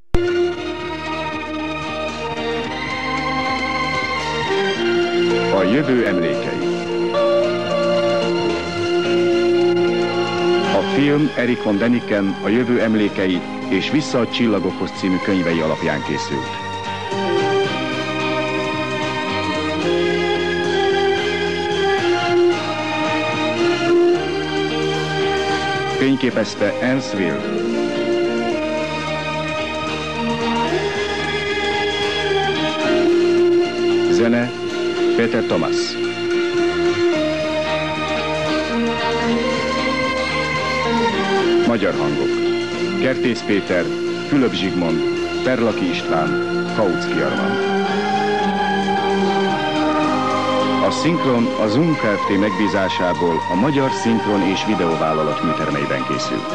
A jövő emlékei. A film Erich von Däniken A jövő emlékei és Vissza a csillagokhoz című könyvei alapján készült. Fényképezte Ernst Will. Zene Péter Thomas. Magyar hangok: Kertész Péter, Fülöp Zsigmond, Perlaki István, Kautsky Armand. A szinkron a Zoom Kft. Megbízásából a Magyar Szinkron és Videóvállalat műtermeiben készült.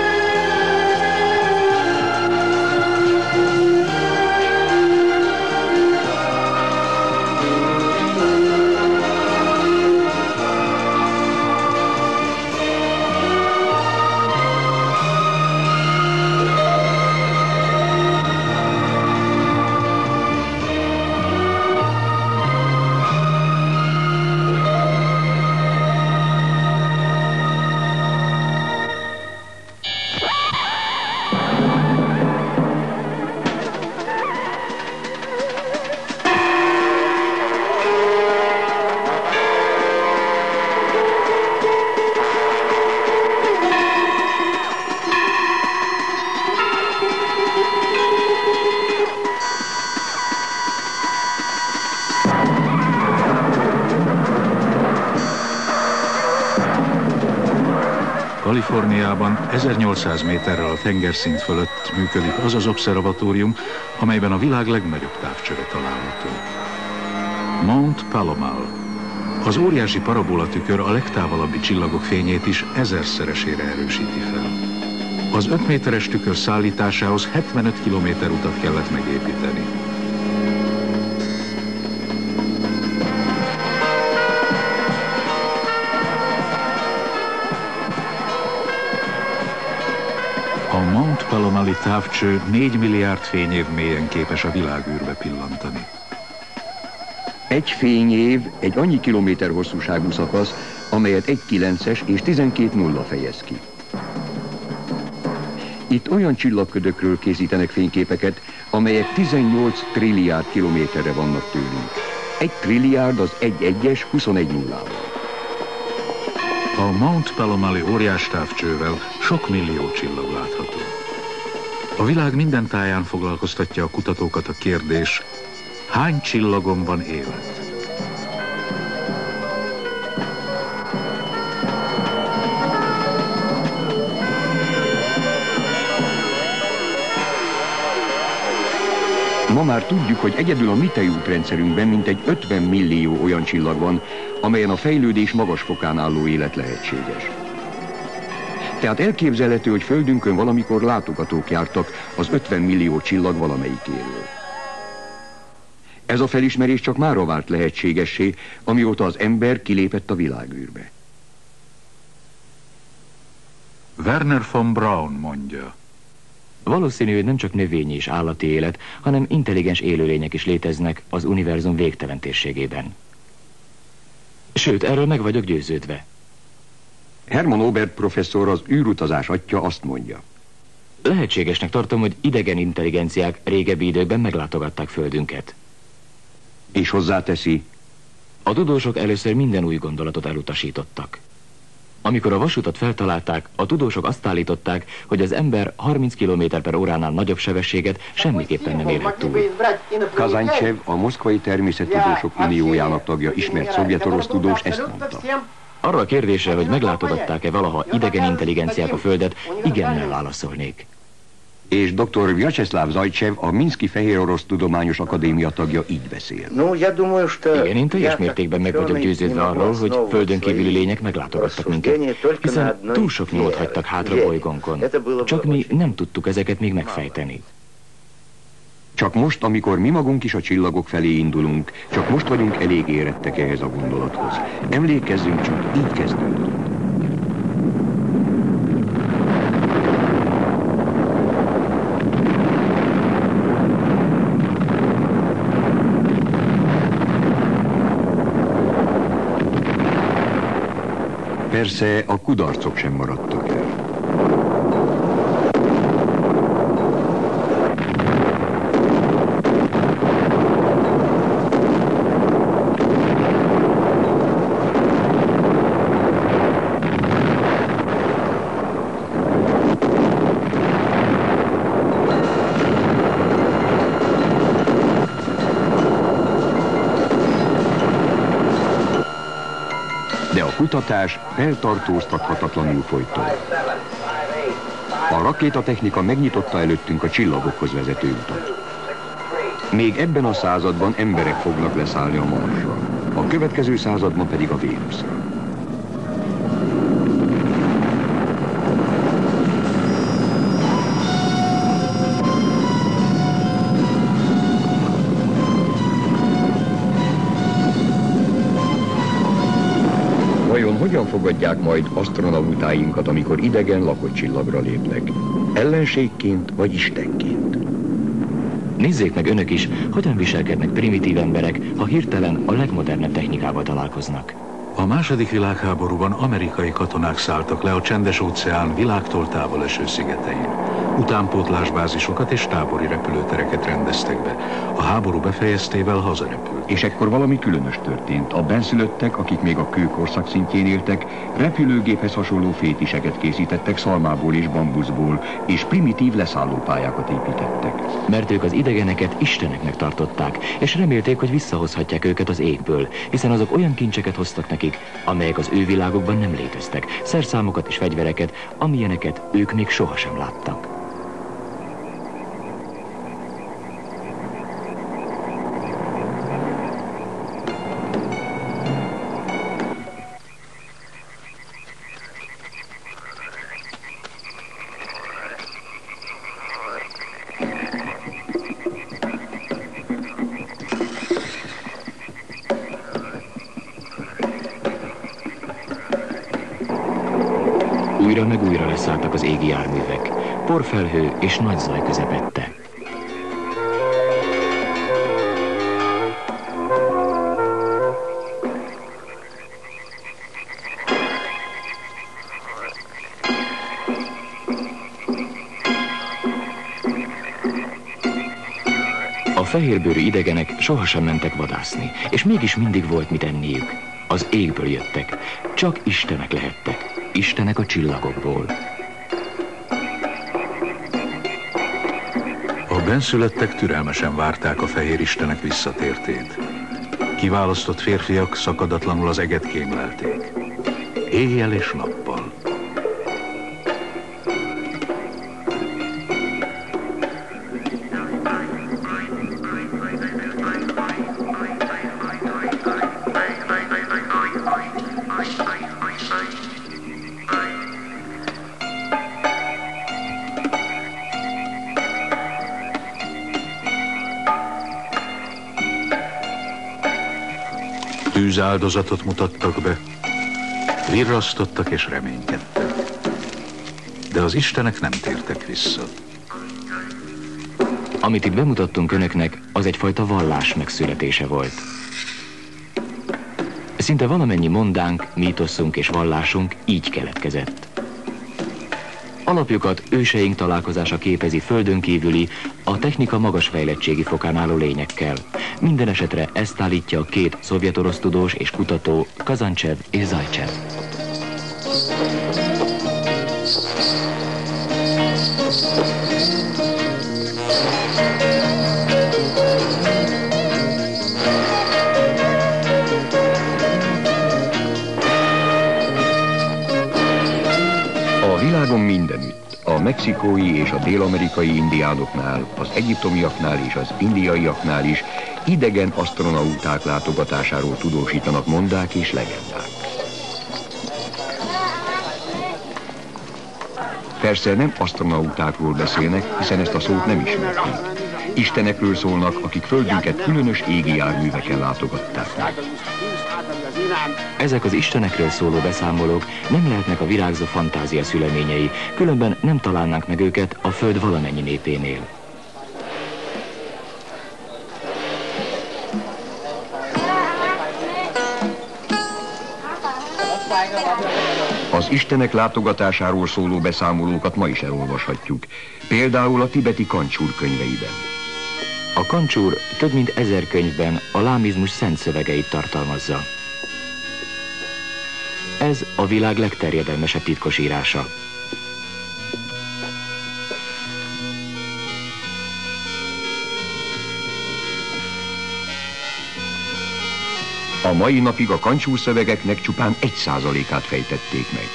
Kaliforniában 1800 méterrel a tengerszint fölött működik az az obszervatórium, amelyben a világ legnagyobb távcsöve található. Mount Palomar. Az óriási parabolatükör a legtávolabbi csillagok fényét is 1000-szeresére erősíti fel. Az 5 méteres tükör szállításához 75 kilométer utat kellett megépíteni. A Mount Palomari távcső 4 milliárd fényév mélyen képes a világűrbe pillantani. Egy fényév egy annyi kilométer hosszúságú szakasz, amelyet 1,9-es és 12,0 fejez ki. Itt olyan csillagködökről készítenek fényképeket, amelyek 18 trilliárd kilométerre vannak tőlünk. 1 trilliárd az 1,1-es 21 nullával. A Mount Palomari óriás távcsővel sok millió csillag látható. A világ minden táján foglalkoztatja a kutatókat a kérdés: hány csillagon van élet? Ma már tudjuk, hogy egyedül a mi tejútrendszerünkben mintegy 50 millió olyan csillag van, amelyen a fejlődés magas fokán álló élet lehetséges. Tehát elképzelhető, hogy Földünkön valamikor látogatók jártak az 50 millió csillag valamelyikéről. Ez a felismerés csak mára vált lehetségessé, amióta az ember kilépett a világűrbe. Werner von Braun mondja: valószínű, hogy nem csak növényi és állati élet, hanem intelligens élőlények is léteznek az univerzum végtelen térségében. Sőt, erről meg vagyok győződve. Hermann Oberth professzor, az űrutazás atya azt mondja: lehetségesnek tartom, hogy idegen intelligenciák régebbi időkben meglátogatták Földünket. És hozzáteszi: a tudósok először minden új gondolatot elutasítottak. Amikor a vasutat feltalálták, a tudósok azt állították, hogy az ember 30 km/óránál nagyobb sebességet semmiképpen nem érhet túl. Kazantsev, a Moszkvai Természettudósok Uniójának tagja, ismert szovjet-orosz tudós ezt mondta. Arra a kérdésre, hogy meglátogatták-e valaha idegen intelligenciák a Földet, igennel válaszolnék. És dr. Vyacheslav Zajcev, a Minszki Fehér Orosz Tudományos Akadémia tagja így beszél. Igen, én teljes mértékben meg vagyok győződve arról, hogy földön kívüli lények meglátogattak minket, hiszen túl sok nyomot hagytak hátra bolygónkon. Csak mi nem tudtuk ezeket még megfejteni. Csak most, amikor mi magunk is a csillagok felé indulunk, csak most vagyunk elég érettek ehhez a gondolathoz. Emlékezzünk csak, így kezdődött. Persze a kudarcok sem maradtak el. De a kutatás feltartóztathatatlanul folyt tovább. A rakétatechnika megnyitotta előttünk a csillagokhoz vezető utat. Még ebben a században emberek fognak leszállni a Marsra, a következő században pedig a Vénuszra. Vajon hogyan fogadják majd asztronautáinkat, amikor idegen lakott csillagra lépnek? Ellenségként vagy istenként? Nézzék meg önök is, hogyan viselkednek primitív emberek, ha hirtelen a legmodernebb technikával találkoznak. A második világháborúban amerikai katonák szálltak le a Csendes-óceán világtól távol eső szigetein. Utánpótlásbázisokat és tábori repülőtereket rendeztek be. A háború befejeztével hazarepült. És ekkor valami különös történt. A benszülöttek, akik még a kőkorszak szintjén éltek, repülőgéphez hasonló fétiseket készítettek szalmából és bambuszból, és primitív leszállópályákat építettek. Mert ők az idegeneket isteneknek tartották, és remélték, hogy visszahozhatják őket az égből, hiszen azok olyan kincseket hoztak nekik, amelyek az ő világokban nem léteztek, szerszámokat és fegyvereket, amilyeneket ők még sohasem láttak. Újra meg újra leszálltak az égi járművek, porfelhő és nagy zaj közepette. A fehérbőrű idegenek sohasem mentek vadászni, és mégis mindig volt mit enniük. Az égből jöttek, csak istenek lehettek. Istenek a csillagokból. A benszülöttek türelmesen várták a fehér istenek visszatértét. Kiválasztott férfiak szakadatlanul az eget kémlelték. Éjjel és nappal. Tűzáldozatot mutattak be, virrasztottak és reménykedtek. De az istenek nem tértek vissza. Amit itt bemutattunk önöknek, az egyfajta vallás megszületése volt. Szinte valamennyi mondánk, mítoszunk és vallásunk így keletkezett. Alapjukat őseink találkozása képezi földön kívüli, a technika magas fejlettségi fokán álló lényekkel. Minden esetre ezt állítja a két szovjet-orosz tudós és kutató, Kazantsev és Zajcsev. A világon mindenütt, a mexikói és a dél-amerikai indiánoknál, az egyiptomiaknál és az indiaiaknál is idegen asztronauták látogatásáról tudósítanak mondák és legendák. Persze nem asztronautákról beszélnek, hiszen ezt a szót nem ismerték. Istenekről szólnak, akik földünket különös égi járműveken látogatták meg. Ezek az istenekről szóló beszámolók nem lehetnek a virágzó fantázia szüleményei, különben nem találnánk meg őket a föld valamennyi népénél. Az istenek látogatásáról szóló beszámolókat ma is elolvashatjuk, például a tibeti Kancsúr könyveiben. A Kancsúr több mint 1000 könyvben a lámizmus szent szövegeit tartalmazza. Ez a világ legterjedelmesebb titkosírása. A mai napig a Kancsúr szövegeknek csupán 1%-át fejtették meg.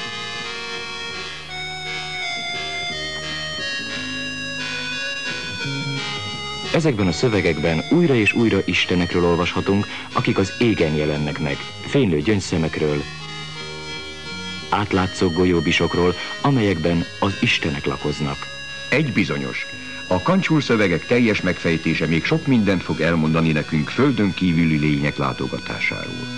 Ezekben a szövegekben újra és újra istenekről olvashatunk, akik az égen jelennek meg, fénylő gyöngyszemekről, átlátszó golyóbisokról, amelyekben az istenek lakoznak. Egy bizonyos, a Kancsúr szövegek teljes megfejtése még sok mindent fog elmondani nekünk földön kívüli lények látogatásáról.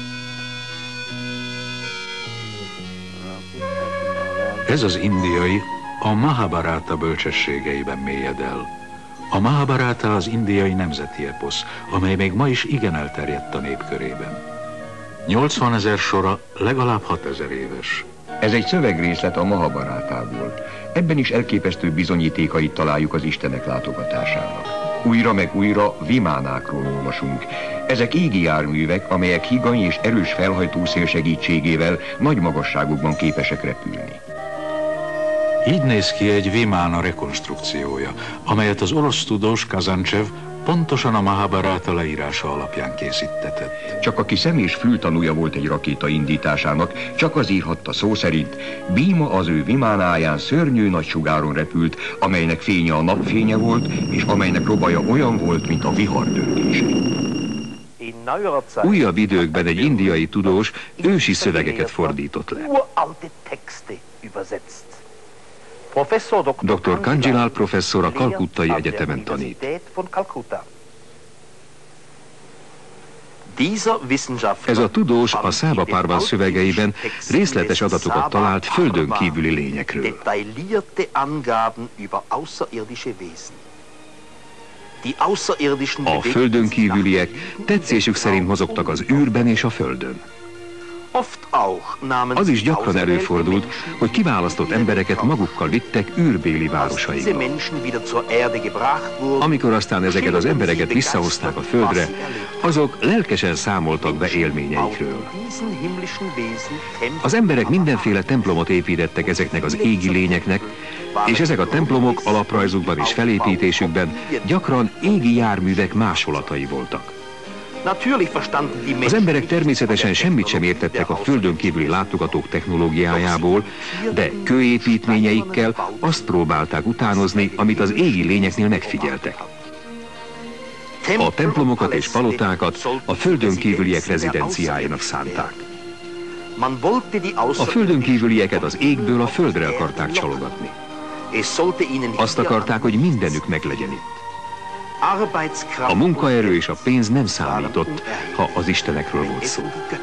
Ez az indiai a Mahabharata bölcsességeiben mélyed el. A Mahabharata az indiai nemzeti eposz, amely még ma is igen elterjedt a nép körében. 80 000 sora legalább 6000 éves. Ez egy szövegrészlet a Mahabharátából. Ebben is elképesztő bizonyítékait találjuk az istenek látogatásának. Újra meg újra vimánákról olvasunk. Ezek égi járművek, amelyek higany és erős felhajtószél segítségével nagy magasságokban képesek repülni. Így néz ki egy vimána rekonstrukciója, amelyet az orosz tudós Kazantsev pontosan a Mahabharata leírása alapján készítetett. Csak aki szem- és fültanúja volt egy rakéta indításának, csak az írhatta szó szerint, Bhima az ő vimánáján szörnyű nagy sugáron repült, amelynek fénye a napfénye volt, és amelynek robaja olyan volt, mint a vihar döntése. Újabb időkben egy indiai tudós ősi szövegeket fordított le. Dr. Kanjilal professzor a Kalkuttai Egyetemen tanít. Ez a tudós a Száva Párván szövegeiben részletes adatokat talált földön kívüli lényekről. A földön kívüliek tetszésük szerint mozogtak az űrben és a földön. Az is gyakran előfordult, hogy kiválasztott embereket magukkal vittek űrbéli városaikba. Amikor aztán ezeket az embereket visszahozták a földre, azok lelkesen számoltak be élményeikről. Az emberek mindenféle templomot építettek ezeknek az égi lényeknek, és ezek a templomok alaprajzukban és felépítésükben gyakran égi járművek másolatai voltak. Az emberek természetesen semmit sem értettek a földön kívüli látogatók technológiájából, de kőépítményeikkel azt próbálták utánozni, amit az égi lényeknél megfigyeltek. A templomokat és palotákat a földön kívüliek rezidenciájának szánták. A földön kívülieket az égből a földre akarták csalogatni. Azt akarták, hogy mindenük meglegyen itt. A munkaerő és a pénz nem számított, ha az istenekről volt szó.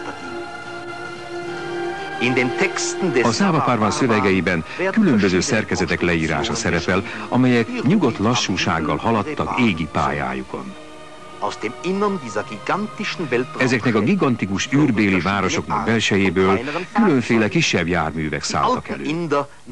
A Száva Párván szövegeiben különböző szerkezetek leírása szerepel, amelyek nyugodt lassúsággal haladtak égi pályájukon. Ezeknek a gigantikus űrbéli városoknak belsejéből különféle kisebb járművek szálltak elő.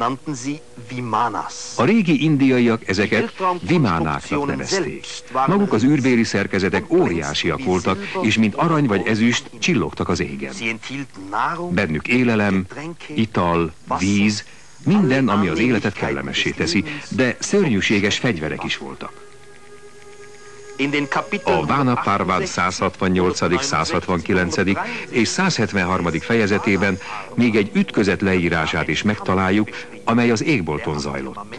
A régi indiaiak ezeket vimánáknak nevezték. Maguk az űrbéli szerkezetek óriásiak voltak, és mint arany vagy ezüst csillogtak az égen. Bennük élelem, ital, víz, minden, ami az életet kellemessé teszi, de szörnyűséges fegyverek is voltak. A Vána Párván 168., 169. és 173. fejezetében még egy ütközet leírását is megtaláljuk, amely az égbolton zajlott.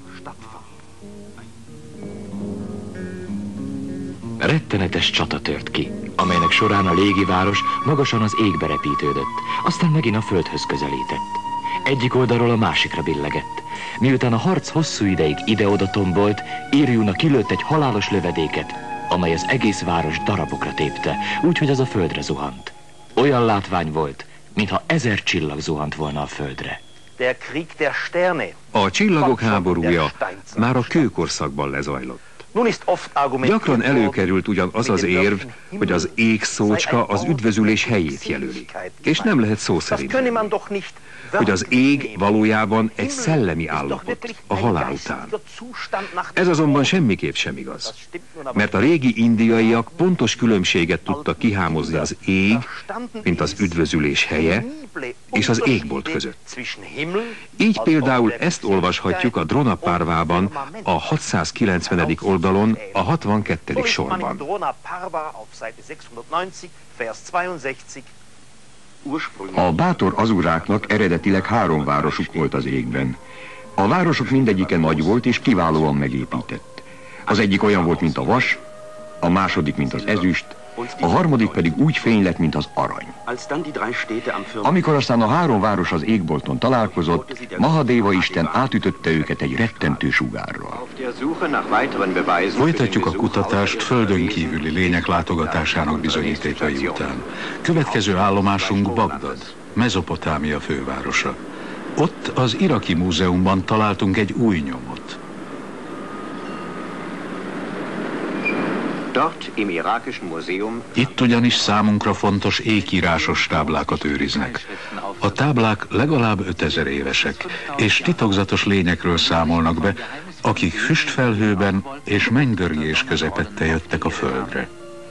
Rettenetes csata tört ki, amelynek során a légiváros magasan az égbe repítődött, aztán megint a földhöz közelített. Egyik oldalról a másikra billegett. Miután a harc hosszú ideig ide-oda tombolt, Irjuna kilőtt egy halálos lövedéket, amely az egész város darabokra tépte, úgyhogy az a földre zuhant. Olyan látvány volt, mintha 1000 csillag zuhant volna a földre. A csillagok háborúja már a kőkorszakban lezajlott. Gyakran előkerült ugyan az az érv, hogy az ég szócska az üdvözülés helyét jelöli, és nem lehet szó szerint, hogy az ég valójában egy szellemi állapot a halál után. Ez azonban semmiképp sem igaz, mert a régi indiaiak pontos különbséget tudtak kihámozni az ég, mint az üdvözülés helye, és az égbolt között. Így például ezt olvashatjuk a Dronapárvában, a 690. oldalon, a 62. sorban. A bátor azuráknak eredetileg 3 városuk volt az égben. A városok mindegyike nagy volt és kiválóan megépített. Az egyik olyan volt, mint a vas, a második, mint az ezüst, a harmadik pedig úgy fény lett, mint az arany. Amikor aztán a 3 város az égbolton találkozott, Mahadeva Isten átütötte őket egy rettentő sugárral. Folytatjuk a kutatást földön kívüli lények látogatásának bizonyítékai után. Következő állomásunk Bagdad, Mezopotámia fővárosa. Ott az Iraki Múzeumban találtunk egy új nyomot. Itt ugyanis számunkra fontos ékírásos táblákat őriznek. A táblák legalább 5000 évesek, és titokzatos lényekről számolnak be, akik füstfelhőben és mennydörgés közepette jöttek a földre.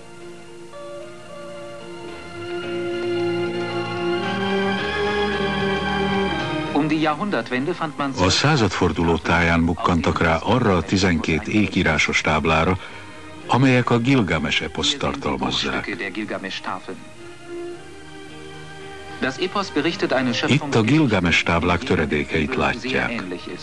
A századforduló táján bukkantak rá arra a 12 ékírásos táblára, amelyek a Gilgames eposzt tartalmazzák. Itt a Gilgames táblák töredékeit látják.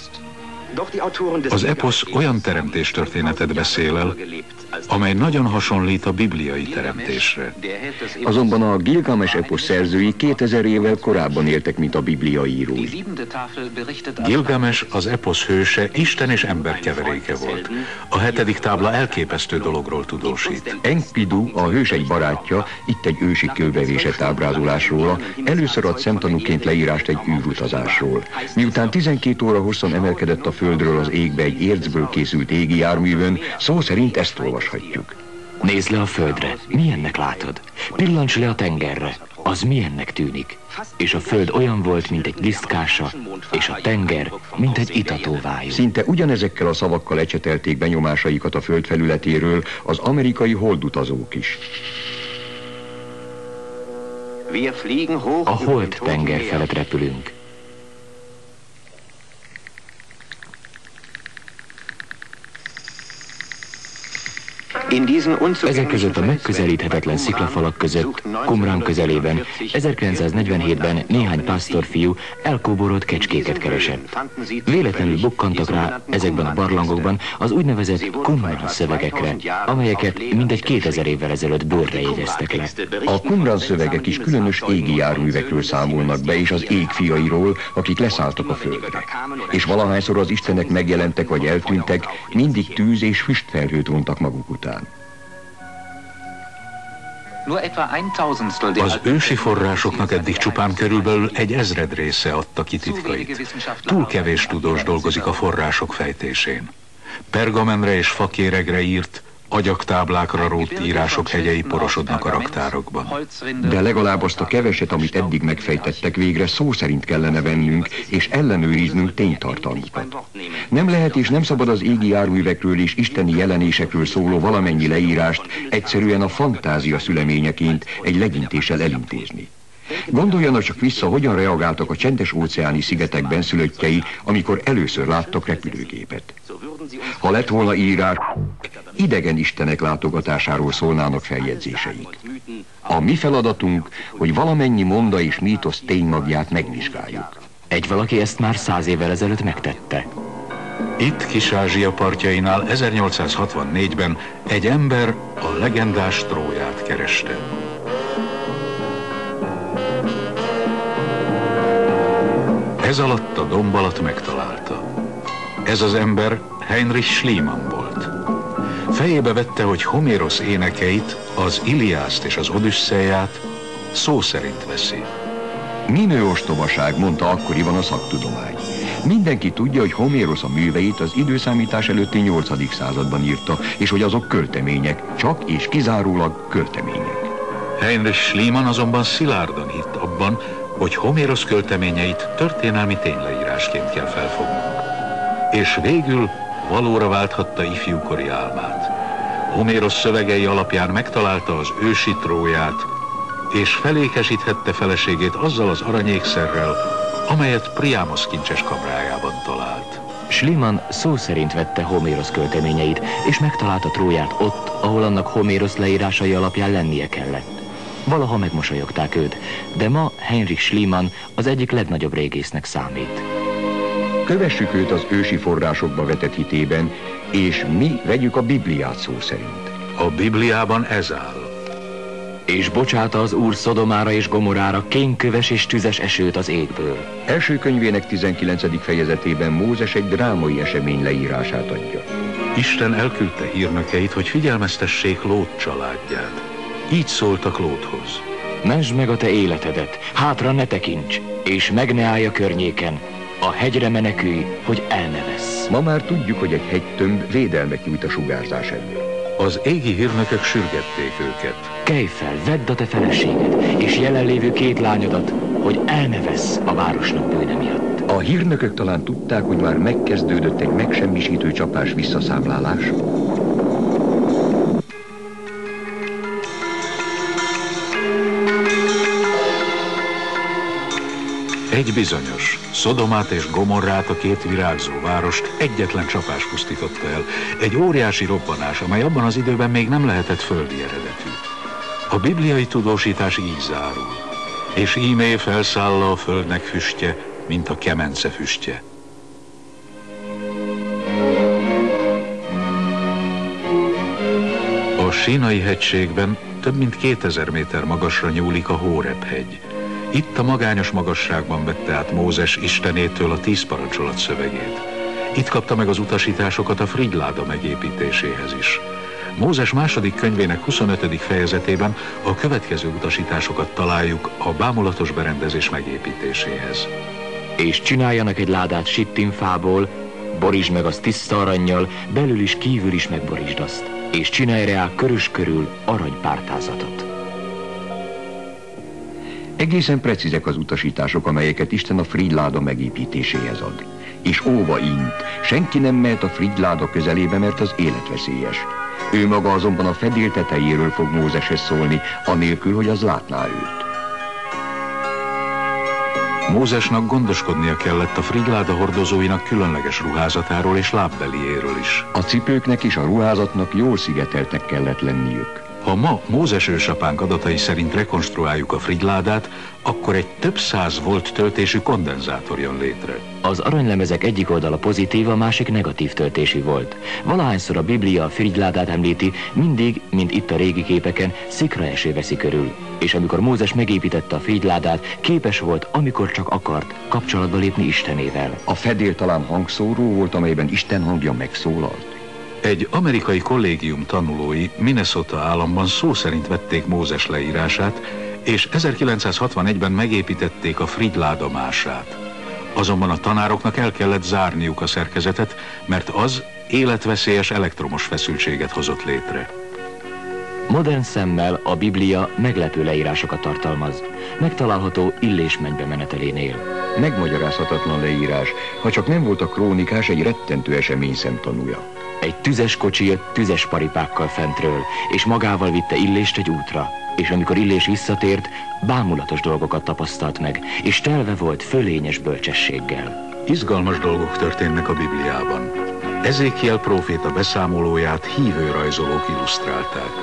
Az eposz olyan teremtéstörténetet beszél el, amely nagyon hasonlít a bibliai teremtésre. Azonban a Gilgames eposz szerzői 2000 évvel korábban éltek, mint a Biblia írói. Gilgames, az eposz hőse, Isten és ember keveréke volt. A 7. tábla elképesztő dologról tudósít. Enkidu, a hős egy barátja, itt egy ősi kőbevésett ábrázolás róla, először ad szemtanúként leírást egy űrutazásról. Miután 12 óra hosszan emelkedett a földről az égbe egy ércből készült égi járművön, szó szerint ezt olvashatjuk. Nézd le a földre, milyennek látod? Pillancs le a tengerre, az milyennek tűnik? És a föld olyan volt, mint egy lisztkása, és a tenger, mint egy itatóvájú. Szinte ugyanezekkel a szavakkal ecsetelték benyomásaikat a föld felületéről az amerikai holdutazók is. A hold tenger felett repülünk. Ezek között a megközelíthetetlen sziklafalak között, Qumran közelében, 1947-ben néhány pásztorfiú elkóborolt kecskéket keresett. Véletlenül bukkantak rá ezekben a barlangokban az úgynevezett Qumran szövegekre, amelyeket mindegy 2000 évvel ezelőtt bőrre jegyeztek le. A Qumran szövegek is különös égi járművekről számolnak be, és az ég fiairól, akik leszálltak a földre. És valahányszor az istenek megjelentek vagy eltűntek, mindig tűz és füstfelhőt vontak maguk után. Az ősi forrásoknak eddig csupán körülbelül 1/1000 része adta ki titkait. Túl kevés tudós dolgozik a források fejtésén. Pergamenre és fakéregre írt, agyagtáblákra rótt írások hegyei porosodnak a raktárokban. De legalább azt a keveset, amit eddig megfejtettek, végre szó szerint kellene vennünk, és ellenőriznünk ténytartalmukat. Nem lehet és nem szabad az égi járművekről és isteni jelenésekről szóló valamennyi leírást egyszerűen a fantázia szüleményeként egy legyintéssel elintézni. Gondoljanak csak vissza, hogyan reagáltak a csendes-óceáni szigetek benszülöttjei, amikor először láttak repülőgépet. Ha lett volna írás, idegen istenek látogatásáról szólnának feljegyzéseik. A mi feladatunk, hogy valamennyi monda és mítosz ténymagját megvizsgáljuk. Egy valaki ezt már 100 évvel ezelőtt megtette. Itt Kis-Ázsia partjainál 1864-ben egy ember a legendás Tróját kereste. Ez alatt a domb alatt megtalálta. Ez az ember Heinrich Schliemann volt. Fejébe vette, hogy Homérosz énekeit, az Iliászt és az Odüsszeiát szó szerint veszi. Minő ostobaság, mondta akkoriban a szaktudomány. Mindenki tudja, hogy Homérosz a műveit az időszámítás előtti 8. században írta, és hogy azok költemények, csak és kizárólag költemények. Heinrich Schliemann azonban szilárdan hitt abban, hogy Homérosz költeményeit történelmi tényleírásként kell felfognunk. És végül valóra válthatta ifjúkori álmát. Homérosz szövegei alapján megtalálta az ősi Tróját, és felékesíthette feleségét azzal az aranyékszerrel, amelyet Priamos kincses kamrájában talált. Schliemann szó szerint vette Homérosz költeményeit, és megtalálta Tróját ott, ahol annak Homérosz leírásai alapján lennie kellett. Valaha megmosolyogták őt, de ma Heinrich Schliemann az egyik legnagyobb régésznek számít. Kövessük őt az ősi forrásokba vetett hitében, és mi vegyük a Bibliát szó szerint. A Bibliában ez áll. És bocsáta az Úr Szodomára és Gomorára kénköves és tüzes esőt az égből. Első könyvének 19. fejezetében Mózes egy drámai esemény leírását adja. Isten elküldte hírnökeit, hogy figyelmeztessék Lót családját. Így szóltak Lóthoz. Mentsd meg a te életedet, hátra ne tekints, és meg ne állj a környéken. A hegyre menekülj, hogy el ne vesz. Ma már tudjuk, hogy egy hegytömb védelmet nyújt a sugárzás elől. Az égi hírnökök sürgették őket. Kelj fel, vedd a te feleséged, és jelenlévő 2 lányodat, hogy el ne vesz a városnak bűne miatt. A hírnökök talán tudták, hogy már megkezdődött egy megsemmisítő csapás visszaszámlálás. Egy bizonyos, Szodomát és Gomorrát, a 2 virágzó várost egyetlen csapás pusztította el. Egy óriási robbanás, amely abban az időben még nem lehetett földi eredetű. A bibliai tudósítás így zárul. És íme felszáll a földnek füstje, mint a kemence füstje. A Sínai hegységben több mint 2000 méter magasra nyúlik a Hóreb-hegy. Itt a magányos magasságban vette át Mózes istenétől a 10 parancsolat szövegét. Itt kapta meg az utasításokat a Frigyláda megépítéséhez is. Mózes második könyvének 25. fejezetében a következő utasításokat találjuk a bámulatos berendezés megépítéséhez. És csináljanak egy ládát sittimfából, borítsd meg azt tiszta arannyal, belül is kívül is megborítsd azt, és csinálj rá körös körül aranypártázatot. Egészen precízek az utasítások, amelyeket Isten a Frigyláda megépítéséhez ad. És óva int, senki nem mehet a Frigyláda közelébe, mert az életveszélyes. Ő maga azonban a fedél tetejéről fog Mózeshez szólni, anélkül, hogy az látná őt. Mózesnak gondoskodnia kellett a Frigyláda hordozóinak különleges ruházatáról és lábbeliéről is. A cipőknek és a ruházatnak jól szigeteltek kellett lenniük. Ha ma Mózes ősapánk adatai szerint rekonstruáljuk a Frigyládát, akkor egy több 100 volt töltésű kondenzátor jön létre. Az aranylemezek egyik oldala pozitív, a másik negatív töltésű volt. Valahányszor a Biblia a Frigyládát említi, mindig, mint itt a régi képeken, szikraeső veszi körül. És amikor Mózes megépítette a Frigyládát, képes volt, amikor csak akart, kapcsolatba lépni Istenével. A fedél talán hangszóró volt, amelyben Isten hangja megszólalt. Egy amerikai kollégium tanulói Minnesota államban szó szerint vették Mózes leírását, és 1961-ben megépítették a Frigyláda mását. Azonban a tanároknak el kellett zárniuk a szerkezetet, mert az életveszélyes elektromos feszültséget hozott létre. Modern szemmel a Biblia meglepő leírásokat tartalmaz. Megtalálható Illés mennybe menetelénél. Megmagyarázhatatlan leírás, ha csak nem volt a krónikás egy rettentő esemény szemtanúja. Egy tüzes kocsi jött tüzes paripákkal fentről, és magával vitte Illést egy útra. És amikor Illés visszatért, bámulatos dolgokat tapasztalt meg, és telve volt fölényes bölcsességgel. Izgalmas dolgok történnek a Bibliában. Ezékiel próféta beszámolóját hívő rajzolók illusztrálták.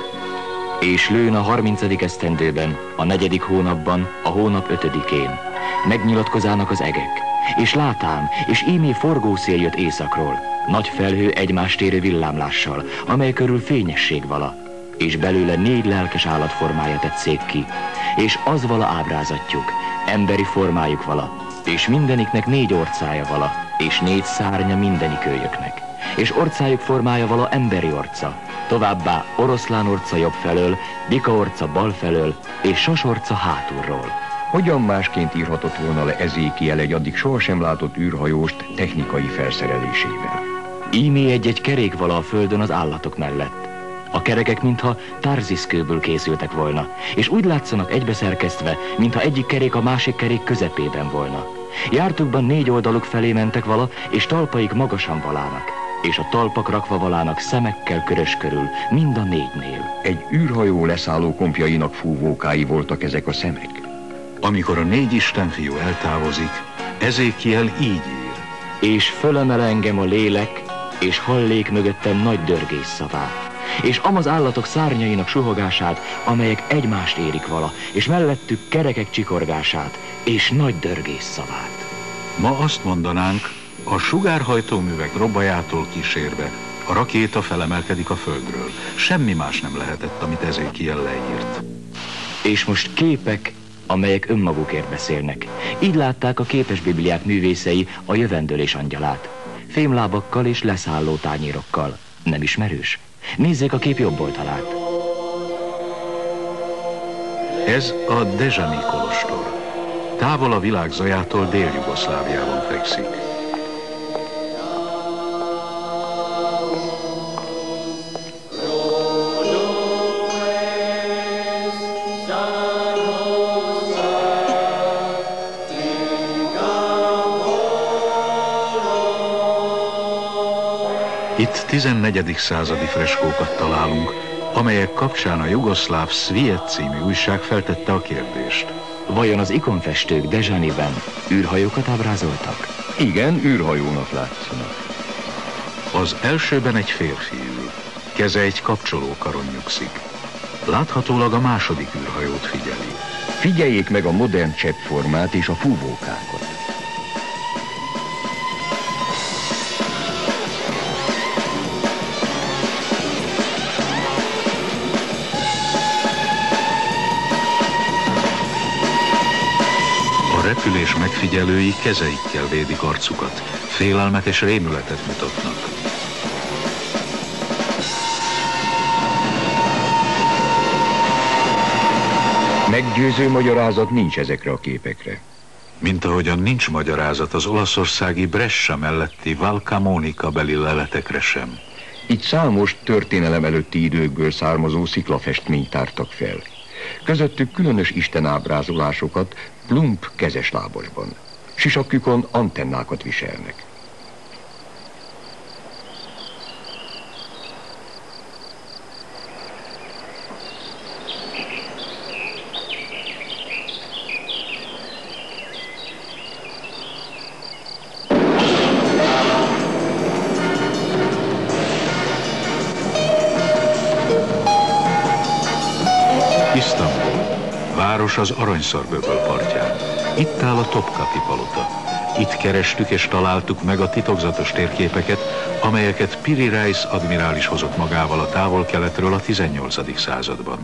És lőn a 30. esztendőben, a 4. hónapban, a hónap 5-én. Megnyilatkozának az egek, és látám, és ímé forgószél jött északról, nagy felhő egymást érő villámlással, amely körül fényesség vala, és belőle 4 lelkes állat formája tetszék ki, és az vala ábrázatjuk, emberi formájuk vala, és mindeniknek 4 orcája vala, és 4 szárnya mindenik őjöknek, és orcájuk formája vala emberi orca, továbbá oroszlán orca jobb felől, bika orca bal felől, és sasorca hátulról. Hogyan másként írhatott volna le Ezékiel egy addig sohasem látott űrhajóst technikai felszerelésével? Ímé egy kerék vala a földön az állatok mellett. A kerekek mintha tárziszkőből készültek volna, és úgy látszanak egybeszerkesztve, mintha egyik kerék a másik kerék közepében volna. Jártukban 4 oldaluk felé mentek vala, és talpaik magasan valának, és a talpak rakva valának szemekkel körös körül, mind a 4-nél. Egy űrhajó leszálló kompjainak fúvókái voltak ezek a szemek. Amikor a 4 istenfiú eltávozik, Ezékiel így ír. És fölemel engem a lélek, és hallék mögöttem nagy dörgés szavát. És amaz állatok szárnyainak suhogását, amelyek egymást érik vala, és mellettük kerekek csikorgását, és nagy dörgés szavát. Ma azt mondanánk, a sugárhajtóművek robbajától kísérve a rakéta felemelkedik a földről. Semmi más nem lehetett, amit Ezékiel leírt. És most képek, amelyek önmagukért beszélnek. Így látták a képes bibliák művészei a jövendőlés angyalát. Fémlábakkal és leszálló tányérokkal. Nem ismerős? Nézzék a kép jobb oldalát. Ez a Dezsani kolostor. Távol a világ zajától Dél-Jugoszláviában fekszik. Itt 14. századi freskókat találunk, amelyek kapcsán a jugoszláv Svijet című újság feltette a kérdést. Vajon az ikonfestők Dezsaniben űrhajókat ábrázoltak? Igen, űrhajónak látszanak. Az elsőben egy férfi ül, keze egy kapcsolókaron nyugszik. Láthatólag a második űrhajót figyeli. Figyeljék meg a modern cseppformát és a fúvókákat. A repülés megfigyelői kezeikkel védik arcukat, félelmet és rémületet mutatnak. Meggyőző magyarázat nincs ezekre a képekre. Mint ahogyan nincs magyarázat az olaszországi Brescia melletti Val Camonica beli leletekre sem. Itt számos történelem előtti időkből származó sziklafestményt tártak fel. Közöttük különös istenábrázolásokat plump kezeslábasban. Sisakjukon antennákat viselnek. Isztambul, város az Aranyszarvöböl partján. Itt áll a Topkapi palota. Itt kerestük és találtuk meg a titokzatos térképeket, amelyeket Piri Reis admirális hozott magával a távol-keletről a 18. században.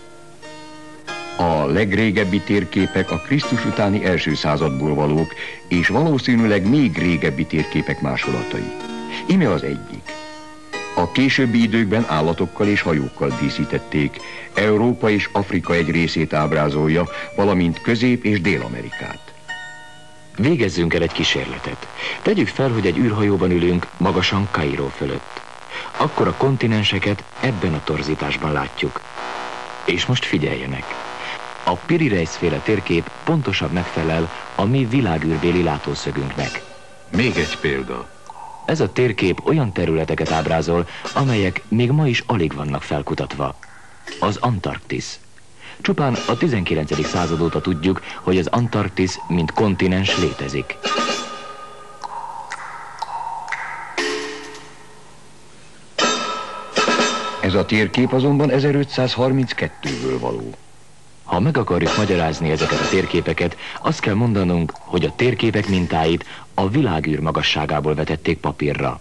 A legrégebbi térképek a Krisztus utáni első századból valók, és valószínűleg még régebbi térképek másolatai. Íme az egyik. A későbbi időkben állatokkal és hajókkal díszítették, Európa és Afrika egy részét ábrázolja, valamint Közép- és Dél-Amerikát. Végezzünk el egy kísérletet. Tegyük fel, hogy egy űrhajóban ülünk magasan Kairó fölött. Akkor a kontinenseket ebben a torzításban látjuk. És most figyeljenek. A Piri Reis-féle térkép pontosan megfelel a mi világűrbéli látószögünknek. Még egy példa. Ez a térkép olyan területeket ábrázol, amelyek még ma is alig vannak felkutatva. Az Antarktisz. Csupán a 19. század óta tudjuk, hogy az Antarktisz mint kontinens létezik. Ez a térkép azonban 1532-ből való. Ha meg akarjuk magyarázni ezeket a térképeket, azt kell mondanunk, hogy a térképek mintáit a világűr magasságából vetették papírra.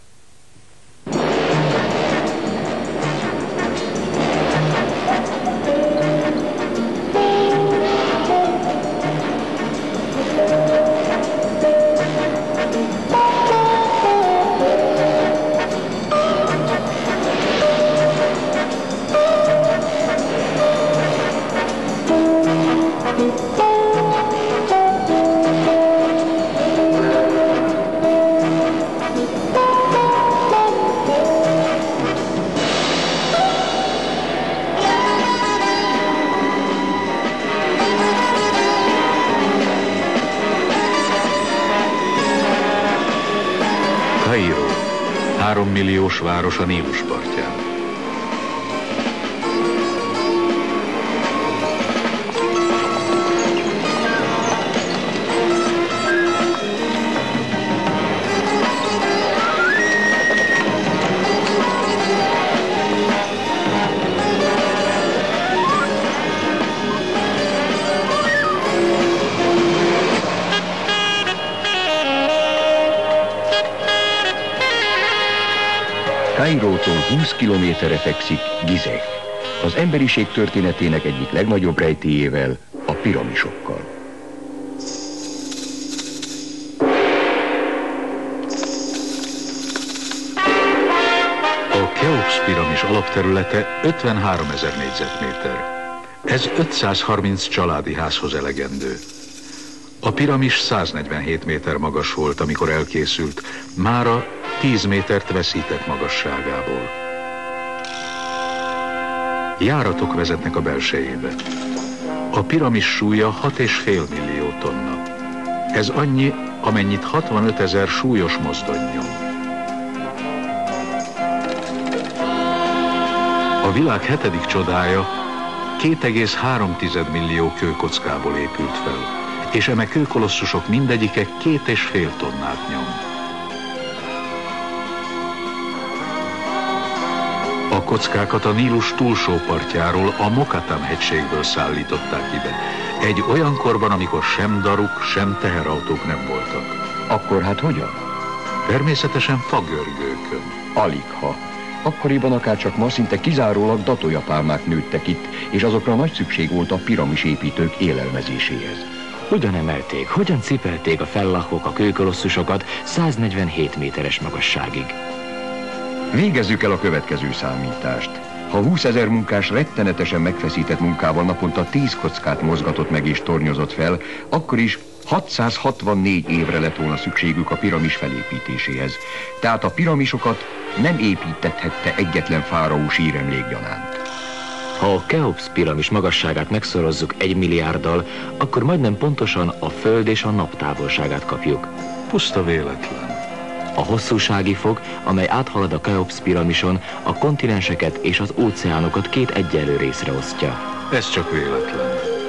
3 milliós város a Nílus partján. Kairótól 20 kilométerre fekszik Gizeh, az emberiség történetének egyik legnagyobb rejtélyével, a piramisokkal. A Keops piramis alapterülete 53 000 négyzetméter. Ez 530 családi házhoz elegendő. A piramis 147 méter magas volt, amikor elkészült, mára 10 métert veszített magasságából. Járatok vezetnek a belsejébe. A piramis súlya 6,5 millió tonna. Ez annyi, amennyit 65 000 súlyos mozdony nyom. A világ 7. csodája 2,3 millió kőkockából épült fel, és eme kőkolosszusok mindegyike 2,5 tonnát nyom. A kockákat a Nílus túlsó partjáról, a Mokattam hegységből szállították ide. Egy olyan korban, amikor sem daruk, sem teherautók nem voltak. Akkor hát hogyan? Természetesen fagörgőkön. Aligha. Akkoriban akárcsak ma szinte kizárólag datójapálmák nőttek itt, és azokra nagy szükség volt a piramisépítők élelmezéséhez. Hogyan emelték, hogyan cipelték a fellahok a kőkolosszusokat 147 méteres magasságig? Végezzük el a következő számítást. Ha 20 000 munkás rettenetesen megfeszített munkával naponta 10 kockát mozgatott meg és tornyozott fel, akkor is 664 évre lett volna szükségük a piramis felépítéséhez. Tehát a piramisokat nem építethette egyetlen fáraó síremlék gyanánt. Ha a Keops piramis magasságát megszorozzuk 1 milliárddal, akkor majdnem pontosan a Föld és a Nap távolságát kapjuk. Puszta véletlen. A hosszúsági fok, amely áthalad a Keops piramison, a kontinenseket és az óceánokat 2 egyenlő részre osztja. Ez csak véletlen.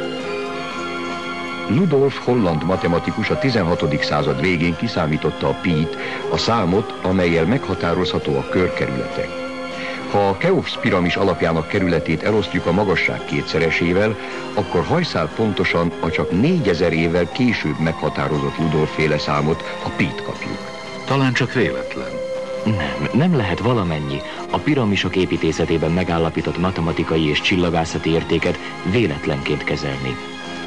Ludolf holland matematikus a 16. század végén kiszámította a pit, a számot, amellyel meghatározható a körkerületek. Ha a Keops piramis alapjának kerületét elosztjuk a magasság kétszeresével, akkor hajszál pontosan a csak 4000 évvel később meghatározott Ludolf-féle számot, a pit kapjuk. Talán csak véletlen. Nem lehet valamennyi a piramisok építészetében megállapított matematikai és csillagászati értéket véletlenként kezelni.